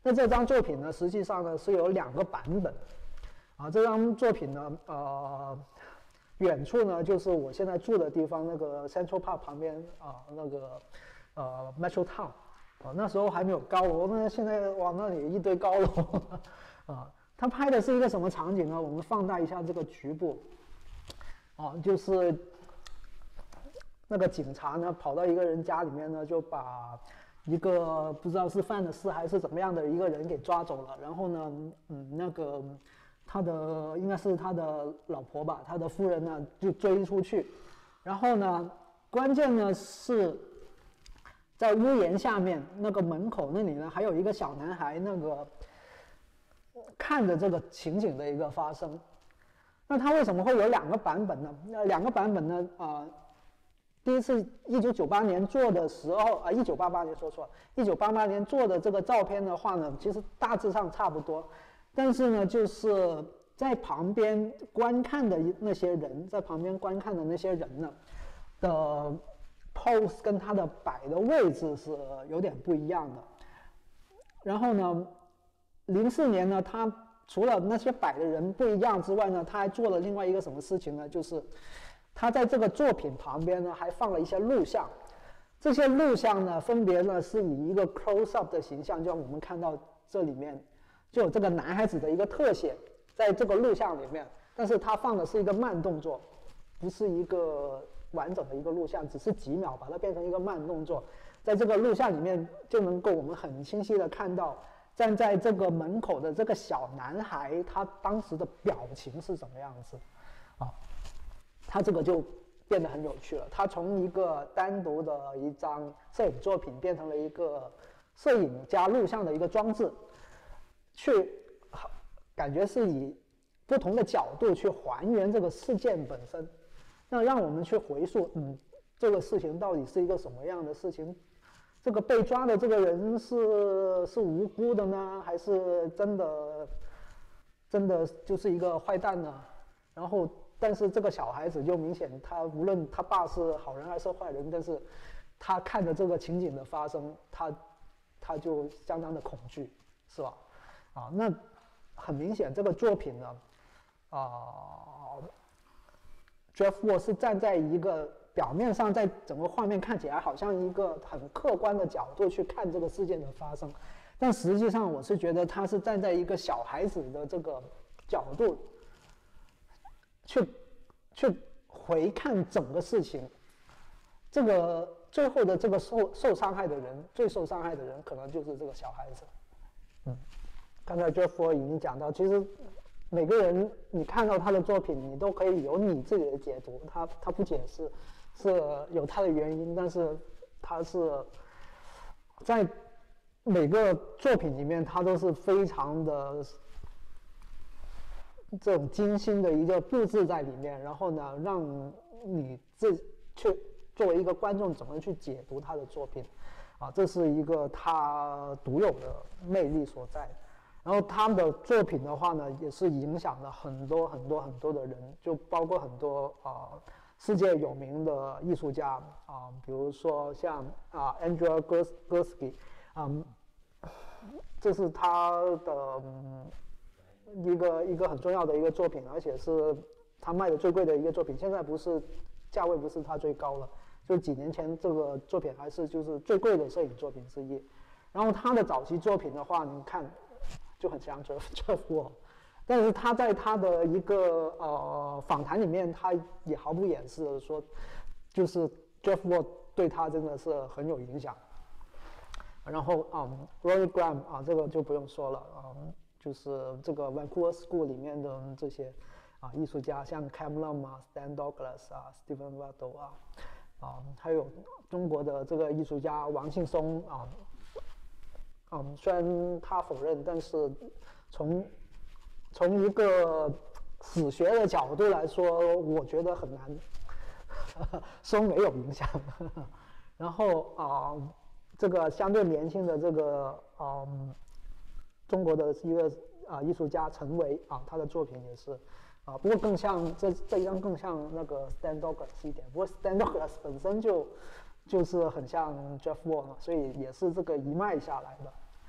那这张作品呢，实际上呢是有两个版本，啊，这张作品呢，呃，远处呢就是我现在住的地方那个 Central Park 旁边啊，那个呃 Metro Town， 啊，那时候还没有高楼，那现在哇那里一堆高楼，啊，他拍的是一个什么场景呢？我们放大一下这个局部，啊，就是那个警察呢跑到一个人家里面呢，就把一个不知道是犯了事还是怎么样的一个人给抓走了，然后呢，嗯，那个他的应该是他的老婆吧，他的夫人呢就追出去，然后呢，关键呢是在屋檐下面那个门口那里呢，还有一个小男孩那个看着这个情景的一个发生。那他为什么会有两个版本呢？那两个版本呢，啊、呃。第一次一九九八年做的时候啊，一九八八年说错了，一九八八年做的这个照片的话呢，其实大致上差不多，但是呢，就是在旁边观看的那些人，在旁边观看的那些人呢的 pose 跟他的摆的位置是有点不一样的。然后呢，零四年呢，他除了那些摆的人不一样之外呢，他还做了另外一个什么事情呢？就是他在这个作品旁边呢，还放了一些录像。这些录像呢，分别呢是以一个 close up 的形象，就像我们看到这里面就有这个男孩子的一个特写，在这个录像里面，但是他放的是一个慢动作，不是一个完整的一个录像，只是几秒把它变成一个慢动作。在这个录像里面，就能够我们很清晰的看到站在这个门口的这个小男孩，他当时的表情是什么样子啊？他这个就变得很有趣了，他从一个单独的一张摄影作品变成了一个摄影加录像的一个装置，去感觉是以不同的角度去还原这个事件本身，那让我们去回溯，嗯，这个事情到底是一个什么样的事情？这个被抓的这个人是是无辜的呢，还是真的真的就是一个坏蛋呢？然后。但是这个小孩子就明显，他无论他爸是好人还是坏人，但是他看着这个情景的发生，他他就相当的恐惧，是吧？啊，那很明显，这个作品呢，啊 ，Jeff Wall 是站在一个表面上，在整个画面看起来好像一个很客观的角度去看这个事件的发生，但实际上我是觉得他是站在一个小孩子的这个角度。去去回看整个事情，这个最后的这个受受伤害的人，最受伤害的人可能就是这个小孩子。嗯，刚才 Jeff Wall 已经讲到，其实每个人你看到他的作品，你都可以有你自己的解读，他他不解释是有他的原因，但是他是在每个作品里面，他都是非常的。这种精心的一个布置在里面，然后呢，让你自去作为一个观众怎么去解读他的作品，啊，这是一个他独有的魅力所在。然后他的作品的话呢，也是影响了很多很多很多的人，就包括很多啊、呃、世界有名的艺术家啊、呃，比如说像啊 Andrea Gursky 啊，这是他的。嗯一个一个很重要的一个作品，而且是他卖的最贵的一个作品。现在不是价位不是他最高了，就几年前这个作品还是就是最贵的摄影作品之一。然后他的早期作品的话，你看就很像 Jeff Jeff Wall， 但是他在他的一个呃访谈里面，他也毫不掩饰的说，就是 Jeff Wall 对他真的是很有影响。然后啊、嗯、，Ronnie Graham 啊，这个就不用说了啊。嗯就是这个 Vancouver School 里面的这些啊艺术家，像 Cam Lum 啊、Stan Douglas 啊、Stephen Watto 啊，啊还有中国的这个艺术家王劲松啊，嗯，虽然他否认，但是从从一个史学的角度来说，我觉得很难说没有影响。然后啊，这个相对年轻的这个嗯。中国的一个啊艺术家陈维啊，他的作品也是啊，不过更像这这一张更像那个 Stan Douglas 一点，不过 Stan Douglas 本身就就是很像 Jeff Wall 嘛，所以也是这个一脉下来的。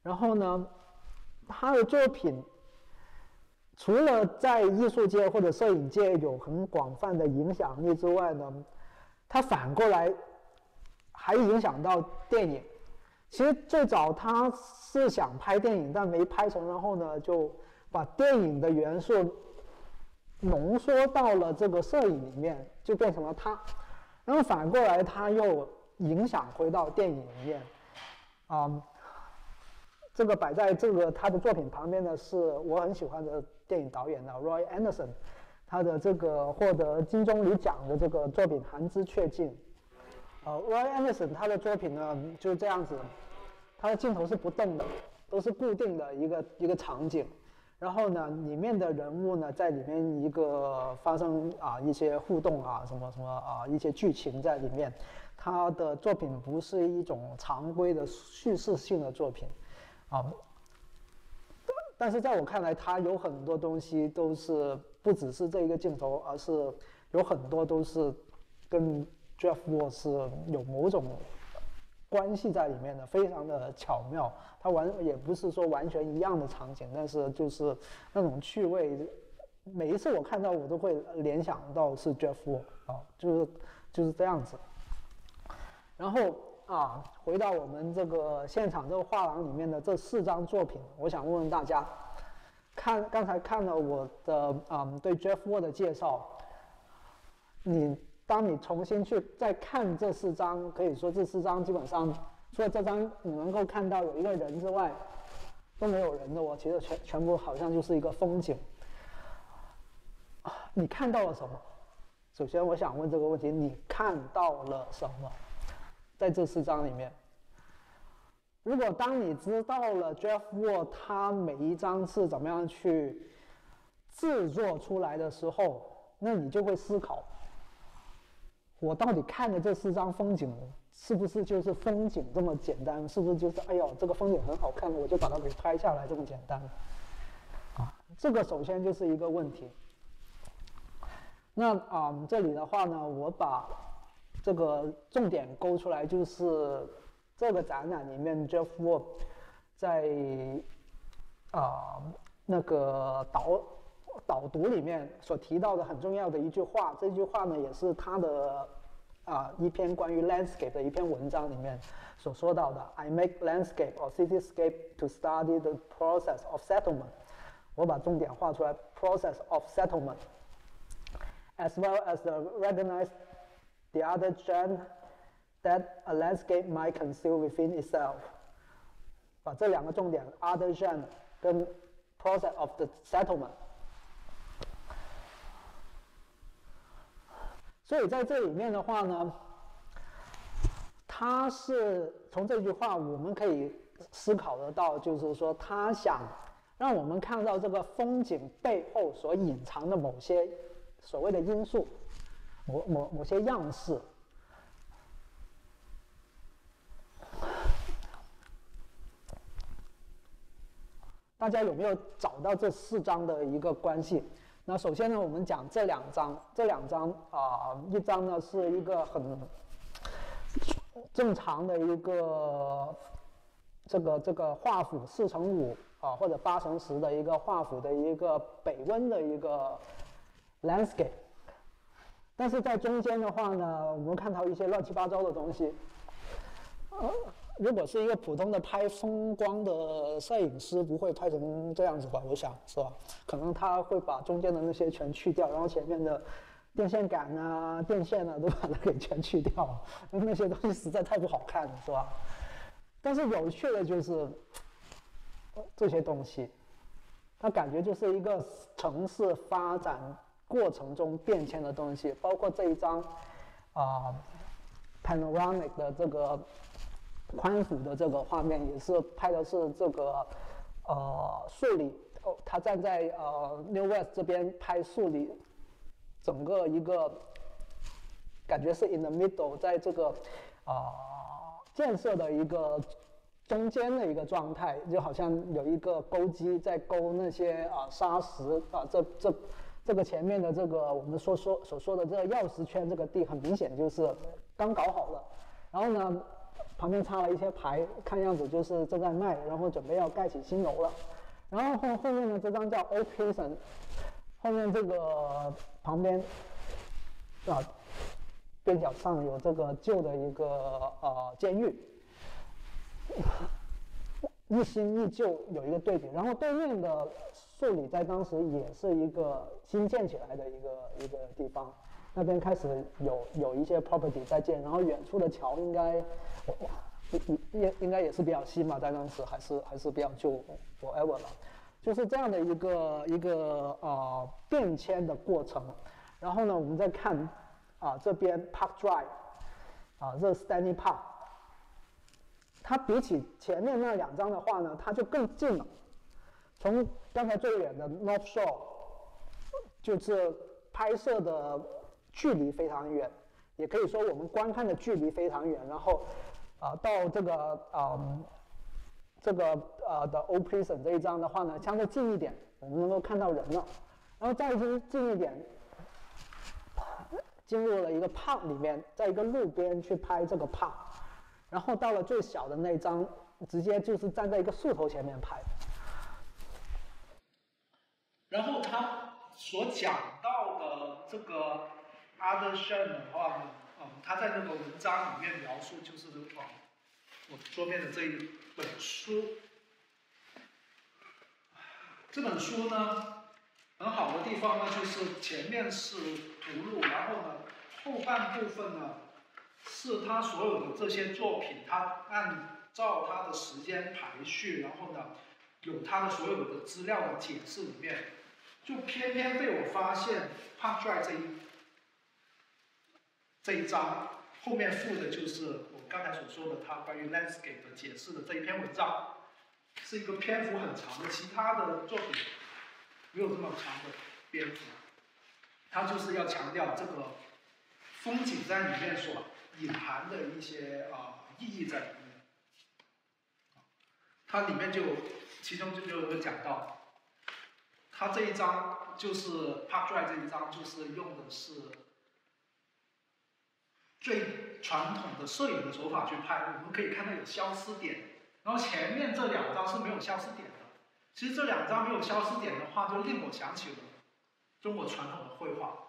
然后呢，他的作品除了在艺术界或者摄影界有很广泛的影响力之外呢，他反过来还影响到电影。其实最早他是想拍电影，但没拍成，然后呢就把电影的元素浓缩到了这个摄影里面，就变成了他。然后反过来他又影响回到电影里面，啊、嗯，这个摆在这个他的作品旁边的是我很喜欢的电影导演的 Roy Anderson， 他的这个获得金棕榈奖的这个作品《寒枝雀尽》。呃 ，Roy Anderson 他的作品呢就是这样子，他的镜头是不动的，都是固定的一个一个场景，然后呢，里面的人物呢在里面一个发生啊一些互动啊什么什么啊一些剧情在里面。他的作品不是一种常规的叙事性的作品，啊，但是在我看来，他有很多东西都是不只是这一个镜头，而是有很多都是跟 Jeff Wall 是有某种关系在里面的，非常的巧妙。它完也不是说完全一样的场景，但是就是那种趣味，每一次我看到我都会联想到是 Jeff Wall 啊，就是就是这样子。然后啊，回到我们这个现场这个画廊里面的这四张作品，我想问问大家，看刚才看了我的嗯对 Jeff Wall 的介绍，你当你重新去再看这四张，可以说这四张基本上除了这张你能够看到有一个人之外，都没有人的哦，其实全全部好像就是一个风景。你看到了什么？首先我想问这个问题，你看到了什么？在这四张里面，如果当你知道了 Jeff Wall 他每一张是怎么样去制作出来的时候，那你就会思考，我到底看的这四张风景是不是就是风景这么简单？是不是就是哎呦这个风景很好看，我就把它给拍下来这么简单？啊，这个首先就是一个问题。那啊、嗯，这里的话呢，我把这个重点勾出来，就是这个展览里面 Jeff Wall 在啊、呃、那个导导读里面所提到的很重要的一句话。这句话呢，也是他的啊、呃、一篇关于 landscape 的一篇文章里面所说到的。I make landscape or cityscape to study the process of settlement。我把重点画出来 ，process of settlement，as well as the recognized the other gem that a landscape might conceal within itself。把这两个重点 other gem 跟 process of the settlement。所以在这里面的话呢，他是从这句话我们可以思考得到，就是说他想让我们看到这个风景背后所隐藏的某些所谓的因素。某某某些样式，大家有没有找到这四张的一个关系？那首先呢，我们讲这两张，这两张啊、呃，一张呢是一个很正常的一个这个这个画幅四乘五啊或者八乘十的一个画幅的一个北温的一个 landscape。但是在中间的话呢，我们看到一些乱七八糟的东西。呃，如果是一个普通的拍风光的摄影师，不会拍成这样子吧？我想是吧？可能他会把中间的那些全去掉，然后前面的电线杆啊、电线啊都把它给全去掉，那些东西实在太不好看了，是吧？但是有趣的就是这些东西，它感觉就是一个城市发展过程中变迁的东西，包括这一张啊、呃、panoramic 的这个宽幅的这个画面，也是拍的是这个呃树里哦，他站在呃 New West 这边拍树里，整个一个感觉是 in the middle， 在这个啊、呃、建设的一个中间的一个状态，就好像有一个钩机在勾那些啊、呃、砂石啊，这这。这个前面的这个我们所说所说的这个钥匙圈这个地，很明显就是刚搞好了。然后呢， 旁边插了一些牌，看样子就是正在卖，然后准备要盖起新楼了。然后后后面呢，这张叫 Old Prison， 后面这个旁边啊边角上有这个旧的一个呃监狱，一新一旧有一个对比。然后对面的树里在当时也是一个新建起来的一个一个地方，那边开始有有一些 property 在建，然后远处的桥应该应应该也是比较新嘛，在当时还是还是比较旧 forever 了，就是这样的一个一个呃变迁的过程。然后呢，我们再看啊这边 Park Drive 啊这是 Stanley Park， 它比起前面那两张的话呢，它就更近了。从刚才最远的 North Shore， 就是拍摄的距离非常远，也可以说我们观看的距离非常远。然后，啊、呃，到这个嗯这个呃的 Old Prison 这一张的话呢，相对近一点，我们能够看到人了。然后再近近一点，进入了一个 park 里面，在一个路边去拍这个 park。然后到了最小的那张，直接就是站在一个树头前面拍。然后他所讲到的这个 Other Shen 的话呢，嗯，他在那个文章里面描述就是啊，我桌面的这一本书，这本书呢，很好的地方呢，就是前面是图录，然后呢，后半部分呢，是他所有的这些作品，他按照他的时间排序，然后呢，有他的所有的资料的解释里面。就偏偏被我发现 Park Drive 这一这一章后面附的就是我刚才所说的他关于 landscape 的解释的这一篇文章，是一个篇幅很长的，其他的作品没有这么长的篇幅。他就是要强调这个风景在里面所隐含的一些啊、呃、意义在里面。它里面就其中就有讲到。他这一张就是 Park Drive 这一张，就是用的是最传统的摄影的手法去拍。我们可以看到有消失点，然后前面这两张是没有消失点的。其实这两张没有消失点的话，就令我想起了中国传统的绘画，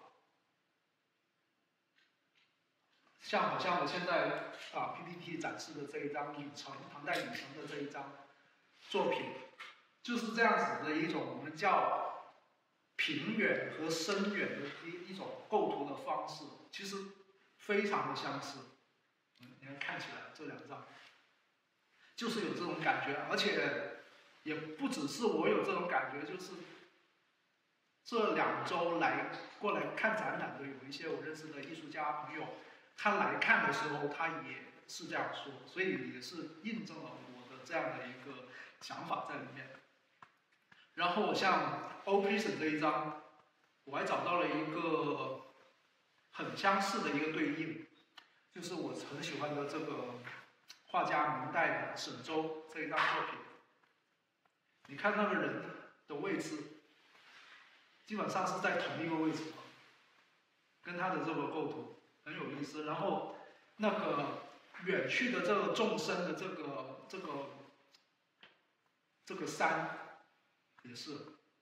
像好像我现在啊 P P T 展示的这一张李成唐代李成的这一张作品。就是这样子的一种我们叫平远和深远的一一种构图的方式，其实非常的相似。嗯，你看看起来这两张，就是有这种感觉，而且也不只是我有这种感觉，就是这两周来过来看展览的有一些我认识的艺术家朋友，他来看的时候他也是这样说，所以也是印证了我的这样的一个想法在里面。然后像 Old Prison 这一张，我还找到了一个很相似的一个对应，就是我很喜欢的这个画家明代的沈周这一张作品。你看那个人的位置，基本上是在同一个位置，跟他的这个构图很有意思。然后那个远去的这个纵深的这个这个这个山。也是，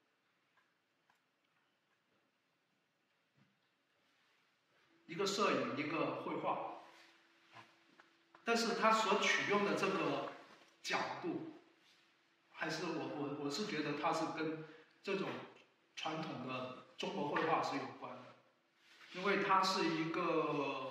一个摄影，一个绘画，但是他所取用的这个角度，还是我我我是觉得它是跟这种传统的中国绘画是有关的，因为它是一个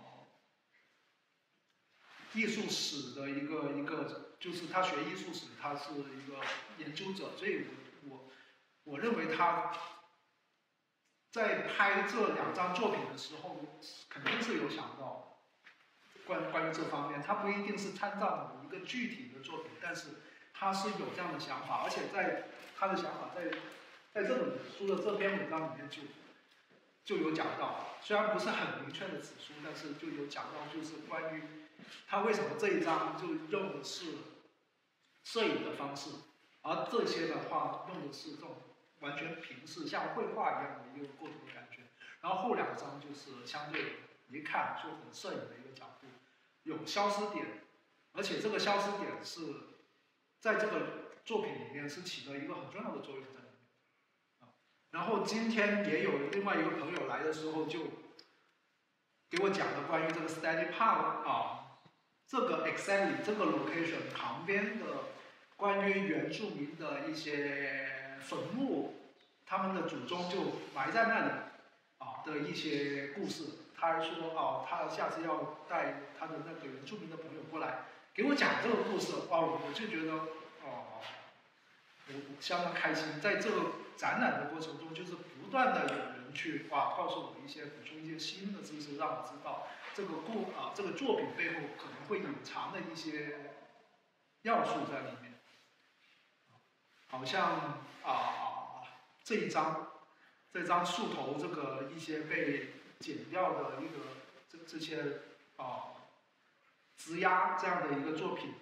艺术史的一个一个，就是他学艺术史，他是一个研究者，所以我我我认为他在拍这两张作品的时候，肯定是有想到关关于这方面，他不一定是参照某一个具体的作品，但是他是有这样的想法，而且在他的想法在在这本书的这篇文章里面就就有讲到，虽然不是很明确的指出，但是就有讲到，就是关于他为什么这一张就用的是摄影的方式，而这些的话用的是这种完全平视，像绘画一样的一个构图的感觉。然后后两张就是相对一看就很摄影的一个角度。 有消失点，而且这个消失点是在这个作品里面是起了一个很重要的作用在里面。啊，然后今天也有另外一个朋友来的时候就给我讲了关于这个 Stanley Park 啊，这个 exactly 这个 location 旁边的关于原住民的一些坟墓，他们的祖宗就埋在那里啊的一些故事。他还说哦，他下次要带他的那个原住民的朋友过来给我讲这个故事。哇，我就觉得哦，我相当开心。在这个展览的过程中，就是不断的有人去哇告诉我一些补充一些新的知识，让我知道这个故啊这个作品背后可能会隐藏的一些要素在里面。好像啊这一张这张树头这个一些被剪掉的一个这这些啊枝桠这样的一个作品，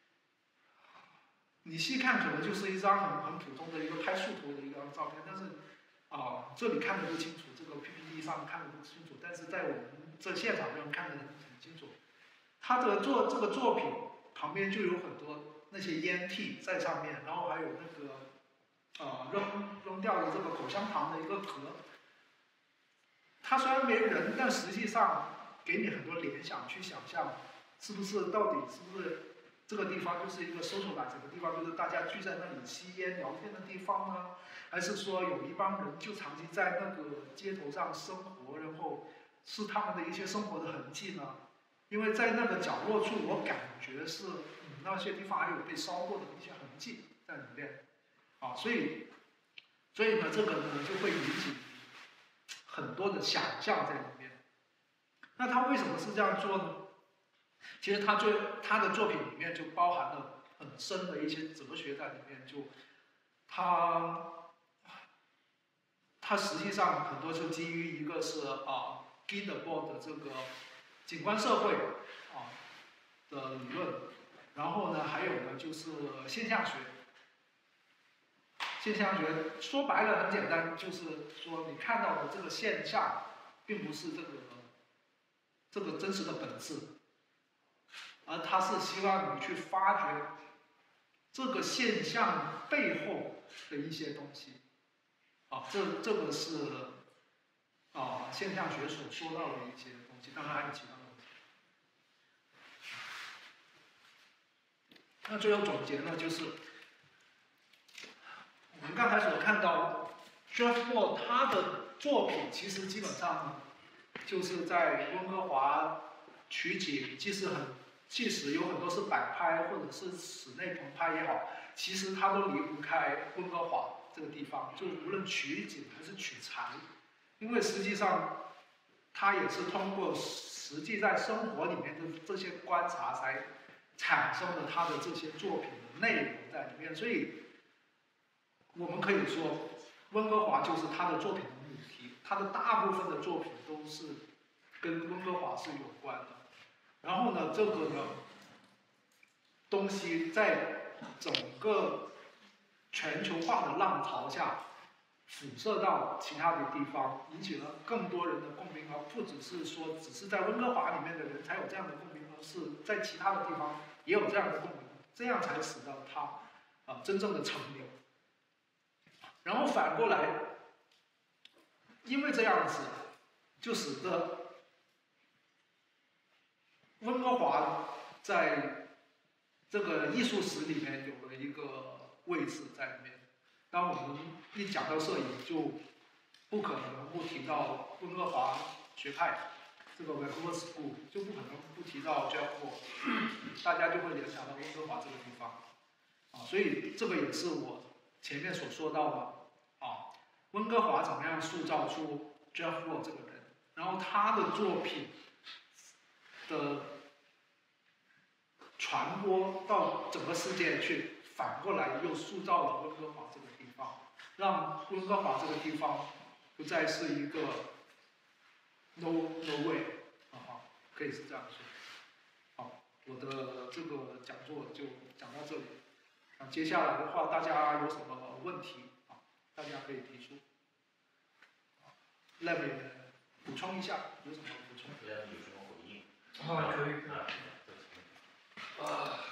你细看可能就是一张很很普通的一个拍树头的一张照片，但是啊这里看得不清楚，这个 P P T 上看得不清楚，但是在我们这现场中看得很很清楚。他的作这个作品旁边就有很多那些烟蒂在上面，然后还有那个呃扔扔掉的这个口香糖的一个壳。它虽然没人，但实际上给你很多联想，去想象是不是到底是不是这个地方就是一个 socialize 的地方，就是大家聚在那里吸烟聊天的地方呢？还是说有一帮人就长期在那个街头上生活，然后是他们的一些生活的痕迹呢？因为在那个角落处，我感觉是嗯那些地方还有被烧过的一些痕迹在里面，啊，所以所以呢这个呢就会引起很多的想象在里面。那他为什么是这样做呢？其实他最他的作品里面就包含了很深的一些哲学在里面，就他他实际上很多是基于一个是啊 Gilbert 的这个景观社会啊的理论，然后呢还有呢就是现象学。现象学说白了很简单，就是说你看到的这个现象，并不是这个这个真实的本质，而它是希望你去发掘这个现象背后的一些东西。啊，这这个是啊现象学所说到的一些东西，当然还有其他的东西。那最后总结呢，就是我们刚才所看到 Jeff Wall 他的作品其实基本上就是在温哥华取景，即使很即使有很多是摆拍或者是室内棚拍也好，其实他都离不开温哥华这个地方，就无论取景还是取材，因为实际上他也是通过实际在生活里面的这些观察才产生了他的这些作品的内容在里面，所以我们可以说温哥华就是他的作品的母题，他的大部分的作品都是跟温哥华是有关的。然后呢，这个呢东西在整个全球化的浪潮下辐射到其他的地方，引起了更多人的共鸣，而不只是说只是在温哥华里面的人才有这样的共鸣，而是在其他的地方也有这样的共鸣，这样才使得它啊、呃、真正的成流。然后反过来，因为这样子，就使得温哥华在这个艺术史里面有了一个位置在里面。当我们一讲到摄影，就不可能不提到温哥华学派，这个 Vancouver School 就不可能不提到 Jeff Wall， 大家就会联想到温哥华这个地方，啊，所以这个也是我前面所说到的，啊，温哥华怎么样塑造出 Jeff Wall 这个人，然后他的作品的传播到整个世界去，反过来又塑造了温哥华这个地方，让温哥华这个地方不再是一个 no no way 啊，可以是这样说。好，我的这个讲座就讲到这里。啊，接下来的话，大家有什么问题啊？大家可以提出。Levy 补充一下，有什么补充？ 有什么回应？ 啊，可以可以。 啊。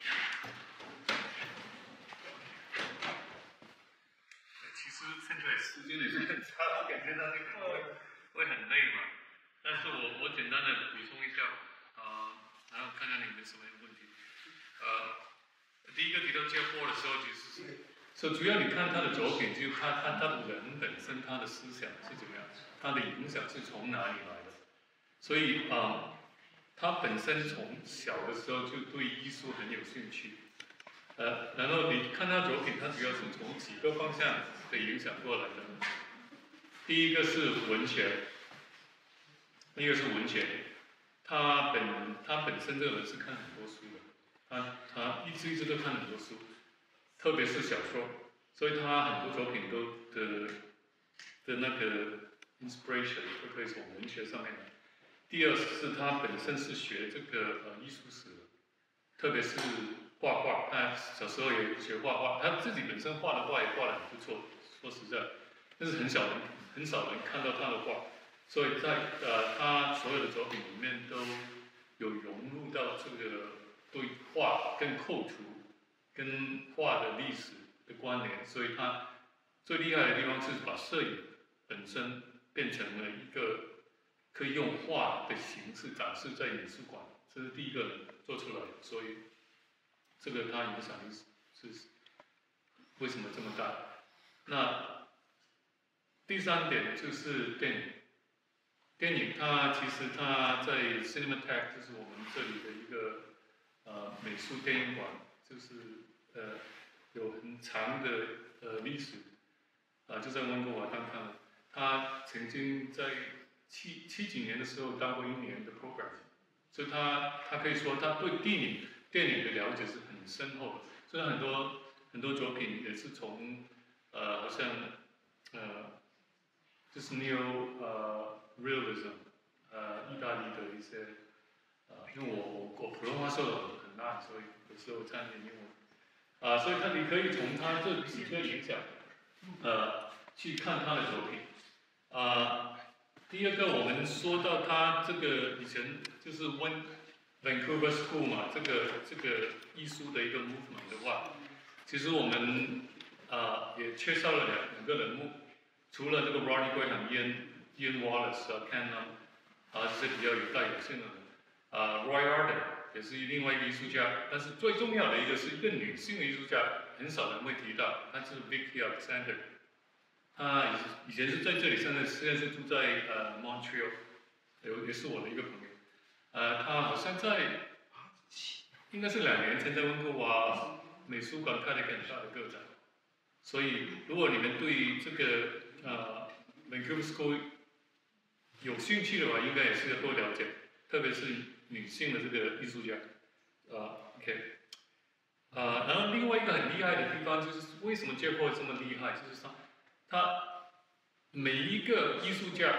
其实现在时间也是很长，我感觉到这个会会很累嘛。但是我我简单的补充一下，啊、呃，然后看看你们什么问题。呃，第一个提到接货的时候，其实是，所以主要你看他的作品，就是他他他的人本身他的思想是怎么样，他的影响是从哪里来的。所以啊、呃，他本身从小的时候就对艺术很有兴趣。呃，然后你看他作品，他主要是从几个方向的影响过来的。第一个是文学，一个是文学，他本他本身这个人是看很多书的，他他一直一直都看很多书，特别是小说，所以他很多作品都的的那个 inspiration 都可以从文学上面来。第二是他本身是学这个呃艺术史的，特别是画画，他小时候也学画画，他自己本身画的画也画得很不错，说实在，但是很少人很少人看到他的画，所以在呃他所有的作品里面都有融入到这个对画跟构图跟画的历史的关联，所以他最厉害的地方是把摄影本身变成了一个可以用画的形式展示在美术馆，这是第一个人做出来的，所以这个他影响力是是为什么这么大？那第三点就是电影，电影它其实它在 Cinematheque 就是我们这里的一个呃美术电影馆，就是呃有很长的呃历史，啊、呃、就在温哥华当看，他曾经在七七几年的时候当过一年的 program， 所以他他可以说他对电影电影的了解是很深厚的，所以很多很多作品也是从呃好像呃就是 neo 呃 realism 呃意大利的一些呃因为我我我普通话说的很烂，所以有时候掺点英文啊、呃，所以他你可以从他这几个影响呃去看他的作品啊。呃第二个，我们说到他这个以前就是温 Vancouver School 嘛，这个这个艺术的一个 movement 的话，其实我们啊、呃、也缺少了两两个人物，除了这个 Rodney Graham、Ian Ian Wallace 啊、Ken 啊，啊这些比较有代表性的人，啊、呃、Roy Arden 也是另外一个艺术家，但是最重要的一个是一个女性的艺术家，很少人会提到，她是 Vicky Alexander。他以前是在这里，现在现在是住在呃 Montreal， 有也是我的一个朋友。呃，他好像在应该是两年前在温哥华美术馆开了一个很大的个展。所以，如果你们对这个呃 Vancouver School 有兴趣的话，应该也是多了解，特别是女性的这个艺术家。呃 ，OK。呃，然后另外一个很厉害的地方就是为什么接获这么厉害，就是他。他每一个艺术家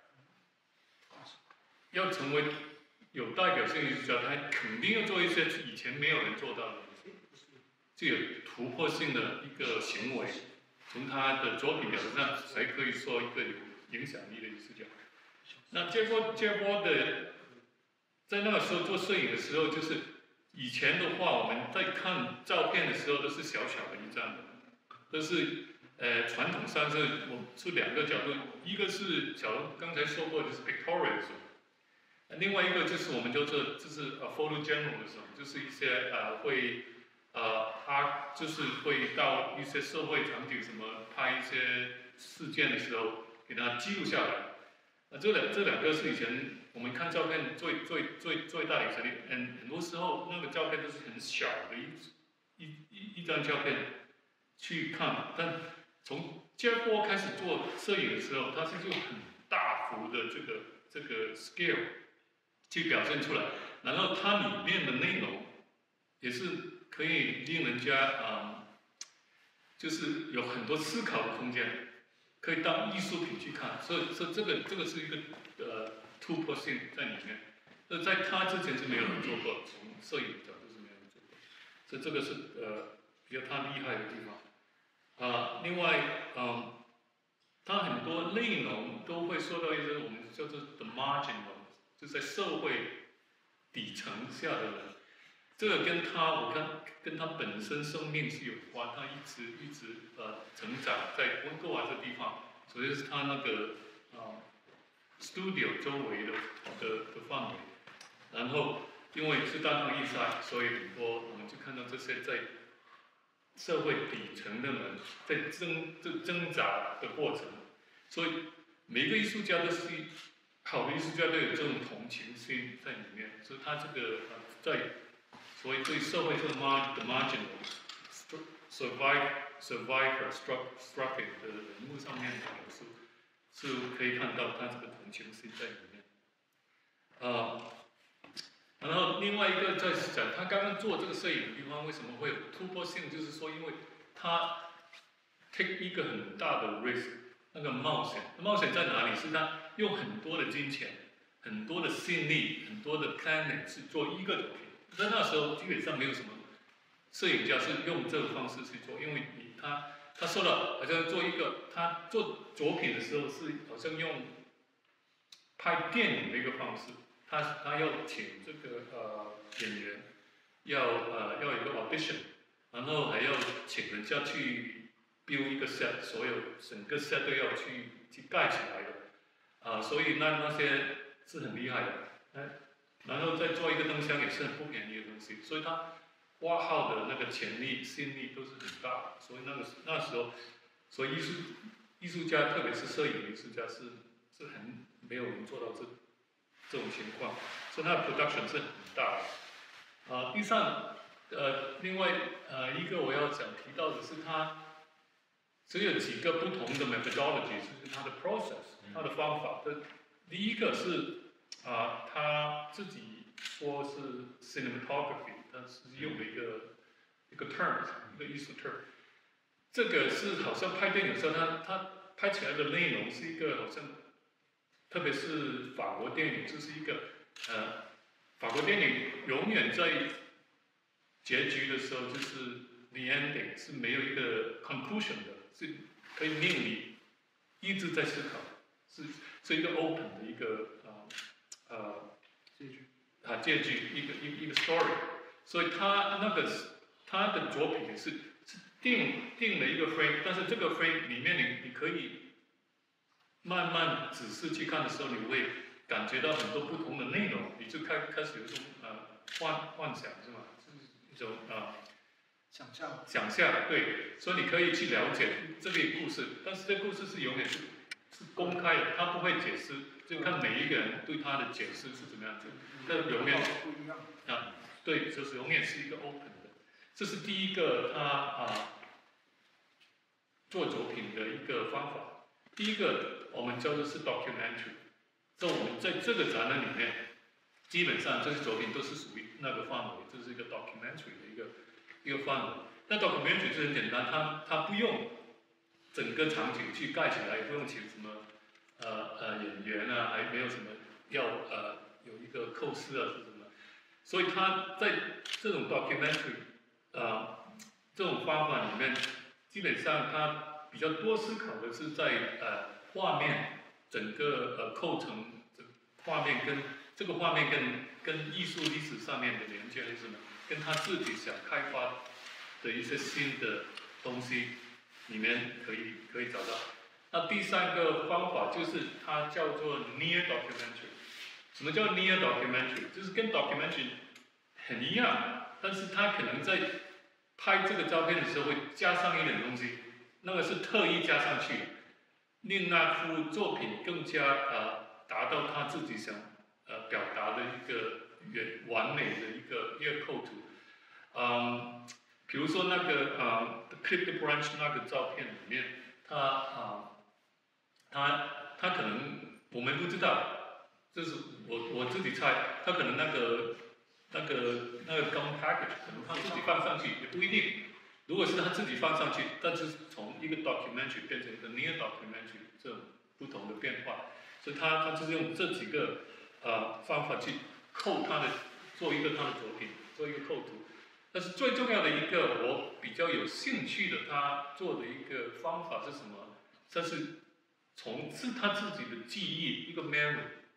要成为有代表性的艺术家，他肯定要做一些以前没有人做到的，具有突破性的一个行为，从他的作品表现上才可以说一个有影响力的艺术家。那接波接波的，在那个时候做摄影的时候，就是以前的话，我们在看照片的时候都是小小的一张的，都是。呃，传统上是我是两个角度，一个是假如刚才说过就是 pictorialism， 另外一个就是我们叫做就是呃 photojournalism， 就是一些呃会呃他就是会到一些社会场景，什么拍一些事件的时候给它记录下来。呃，这两这两个是以前我们看照片最最最最大的影响力。嗯，很多时候那个照片都是很小的一一一一张照片去看，但从接波开始做摄影的时候，他是用很大幅的这个这个 scale 去表现出来，然后它里面的内容也是可以令人家啊、呃，就是有很多思考的空间，可以当艺术品去看，所以所以这个这个是一个呃突破性在里面，这在他之前是没有人做过，从摄影角度是没有人做过，所以这个是呃比较他厉害的地方。啊、呃，另外，嗯、呃，它很多内容都会说到一些我们叫做 the marginal， 就在社会底层下的人，这个跟他我看跟他本身生命是有关，他一直一直呃成长在温哥华这地方，首先是他那个啊、呃、studio 周围的的的范围，然后因为是大康义赛，所以很多我们就看到这些在社会底层的人在挣这挣扎的过程，所以每个艺术家都是好的艺术家都有这种同情心在里面，所以他这个呃在所谓对社会这个 mar the marginal survive survivor struggling 的人物上面的描述，是可以看到他这个同情心在里面。呃，然后另外一个在讲他刚刚做这个摄影的地方为什么会有突破性，就是说因为他 take 一个很大的 risk， 那个冒险，冒险在哪里？是他用很多的金钱、很多的心力、很多的 planning 去做一个作品。在那时候基本上没有什么摄影家是用这个方式去做，因为你他他说了，好像做一个他做作品的时候是好像用拍电影的一个方式，他他要请这个呃演员，要呃要有一个 audition， 然后还要请人家去 build 一个 set， 所有整个 set 都要去去盖起来的，啊、呃，所以那那些是很厉害的，哎。然后再做一个灯箱也是很不便宜的东西，所以他挖耗的那个潜力、心力都是很大的。所以那个那时候，所以艺术艺术家，特别是摄影艺术家是是很没有人做到这这种情况，所以他的 production 是很大的。啊、呃，第三，呃，另外呃一个我要想提到的是他，只有几个不同的 methodology， 就是他的 process， 他的方法。第一个是。啊，他自己说是 cinematography， 他是用了一个一个 term， 一个艺术 term。这个是好像拍电影的时候，他他拍起来的内容是一个好像，特别是法国电影，就是一个呃，法国电影永远在结局的时候就是 the ending 是没有一个 conclusion 的，是可以令你一直在思考，是是一个 open 的一个啊。呃，结局啊，结局一个一一个 story， 所以他那个他的作品也是是定定了一个 frame， 但是这个 frame 里面你你可以慢慢仔细去看的时候，你会感觉到很多不同的内容，你就开开始有一种呃幻幻想是吗？就是一种啊、呃、 想象想象对，所以你可以去了解这个故事，但是这个故事是永远是是公开的，他不会解释。就看每一个人对他的解释是怎么样子，这永远不一样啊，对，就是永远是一个 open 的，这是第一个他啊做作品的一个方法。第一个我们叫做是 documentary， 在我们在这个展览里面，基本上这些作品都是属于那个范围，这是一个 documentary 的一个一个范围。那 documentary 是很简单，它它不用整个场景去盖起来，也不用请什么。呃呃，演员啊，还没有什么要呃有一个构思啊是什么，所以他在这种 documentary 呃这种方法里面，基本上他比较多思考的是在呃画面整个呃构成这画面跟这个画面跟跟艺术历史上面的连接是什么，跟他自己想开发的一些新的东西里面可以可以找到。那第三个方法就是它叫做 near documentary。什么叫 near documentary？ 就是跟 documentary 很一样，但是它可能在拍这个照片的时候会加上一点东西，那个是特意加上去，令那幅作品更加呃达到他自己想呃表达的一个完完美的一个一个构图。嗯，比如说那个呃 clip the branch 那个照片里面，它啊。呃他他可能我们不知道，这是我我自己猜，他可能那个那个那个 gum package 可能他自己放上去也不一定。如果是他自己放上去，但是从一个 documentary 变成一个 near documentary 这种不同的变化，所以他他就是用这几个呃方法去扣他的做一个他的作品，做一个构图。但是最重要的一个我比较有兴趣的他做的一个方法是什么？这是从是他自己的记忆，一个 memory，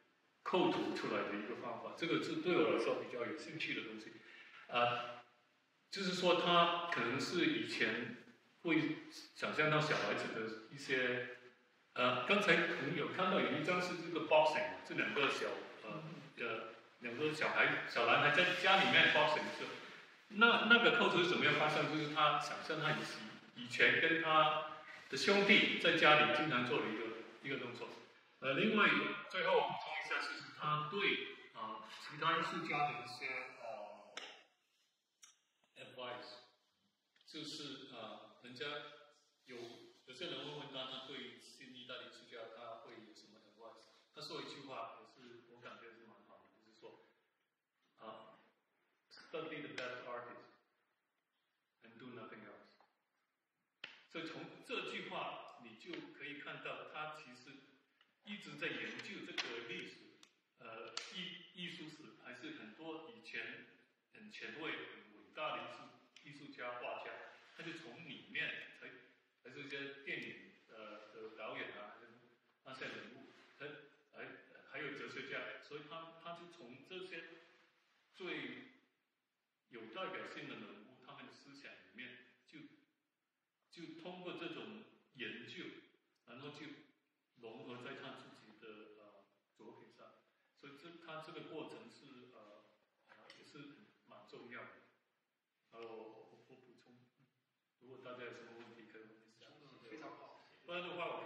构图出来的一个方法，这个是对我来说比较有兴趣的东西。呃，就是说他可能是以前会想象到小孩子的一些，呃，刚才可能有看到有一张是这个 boxing， 这两个小呃呃两个小孩小男孩在家里面 boxing 的时候，那那个构图是怎么样发生？就是他想象他以以前跟他的兄弟在家里经常做的一个一个动作。呃，另外最后补充一下，就是他对啊、呃、其他艺术家的一些呃 advice， 就是啊、呃、人家有有些人会问他，他对新一代的艺术家他会有什么 advice？ 他说一句话也是我感觉是蛮好的，就是说啊、呃、，study the best artist and do nothing else。所以从这句话你就可以看到，他其实一直在研究这个历史，呃，艺艺术史，还是很多以前很前卫、很伟大的艺术艺术家、画家，他就从里面才，还是一些电影呃的导演啊，还是那些人物，他还还有哲学家，所以他他就从这些最有代表性的人物，他们的思想里面，就就通过这种研究，然后就融合在他自己的呃作品上，所以这他这个过程是呃呃也是蛮重要的。然后我我补充，如果大家有什么问题可以问一下。 非常好。 不然的话我。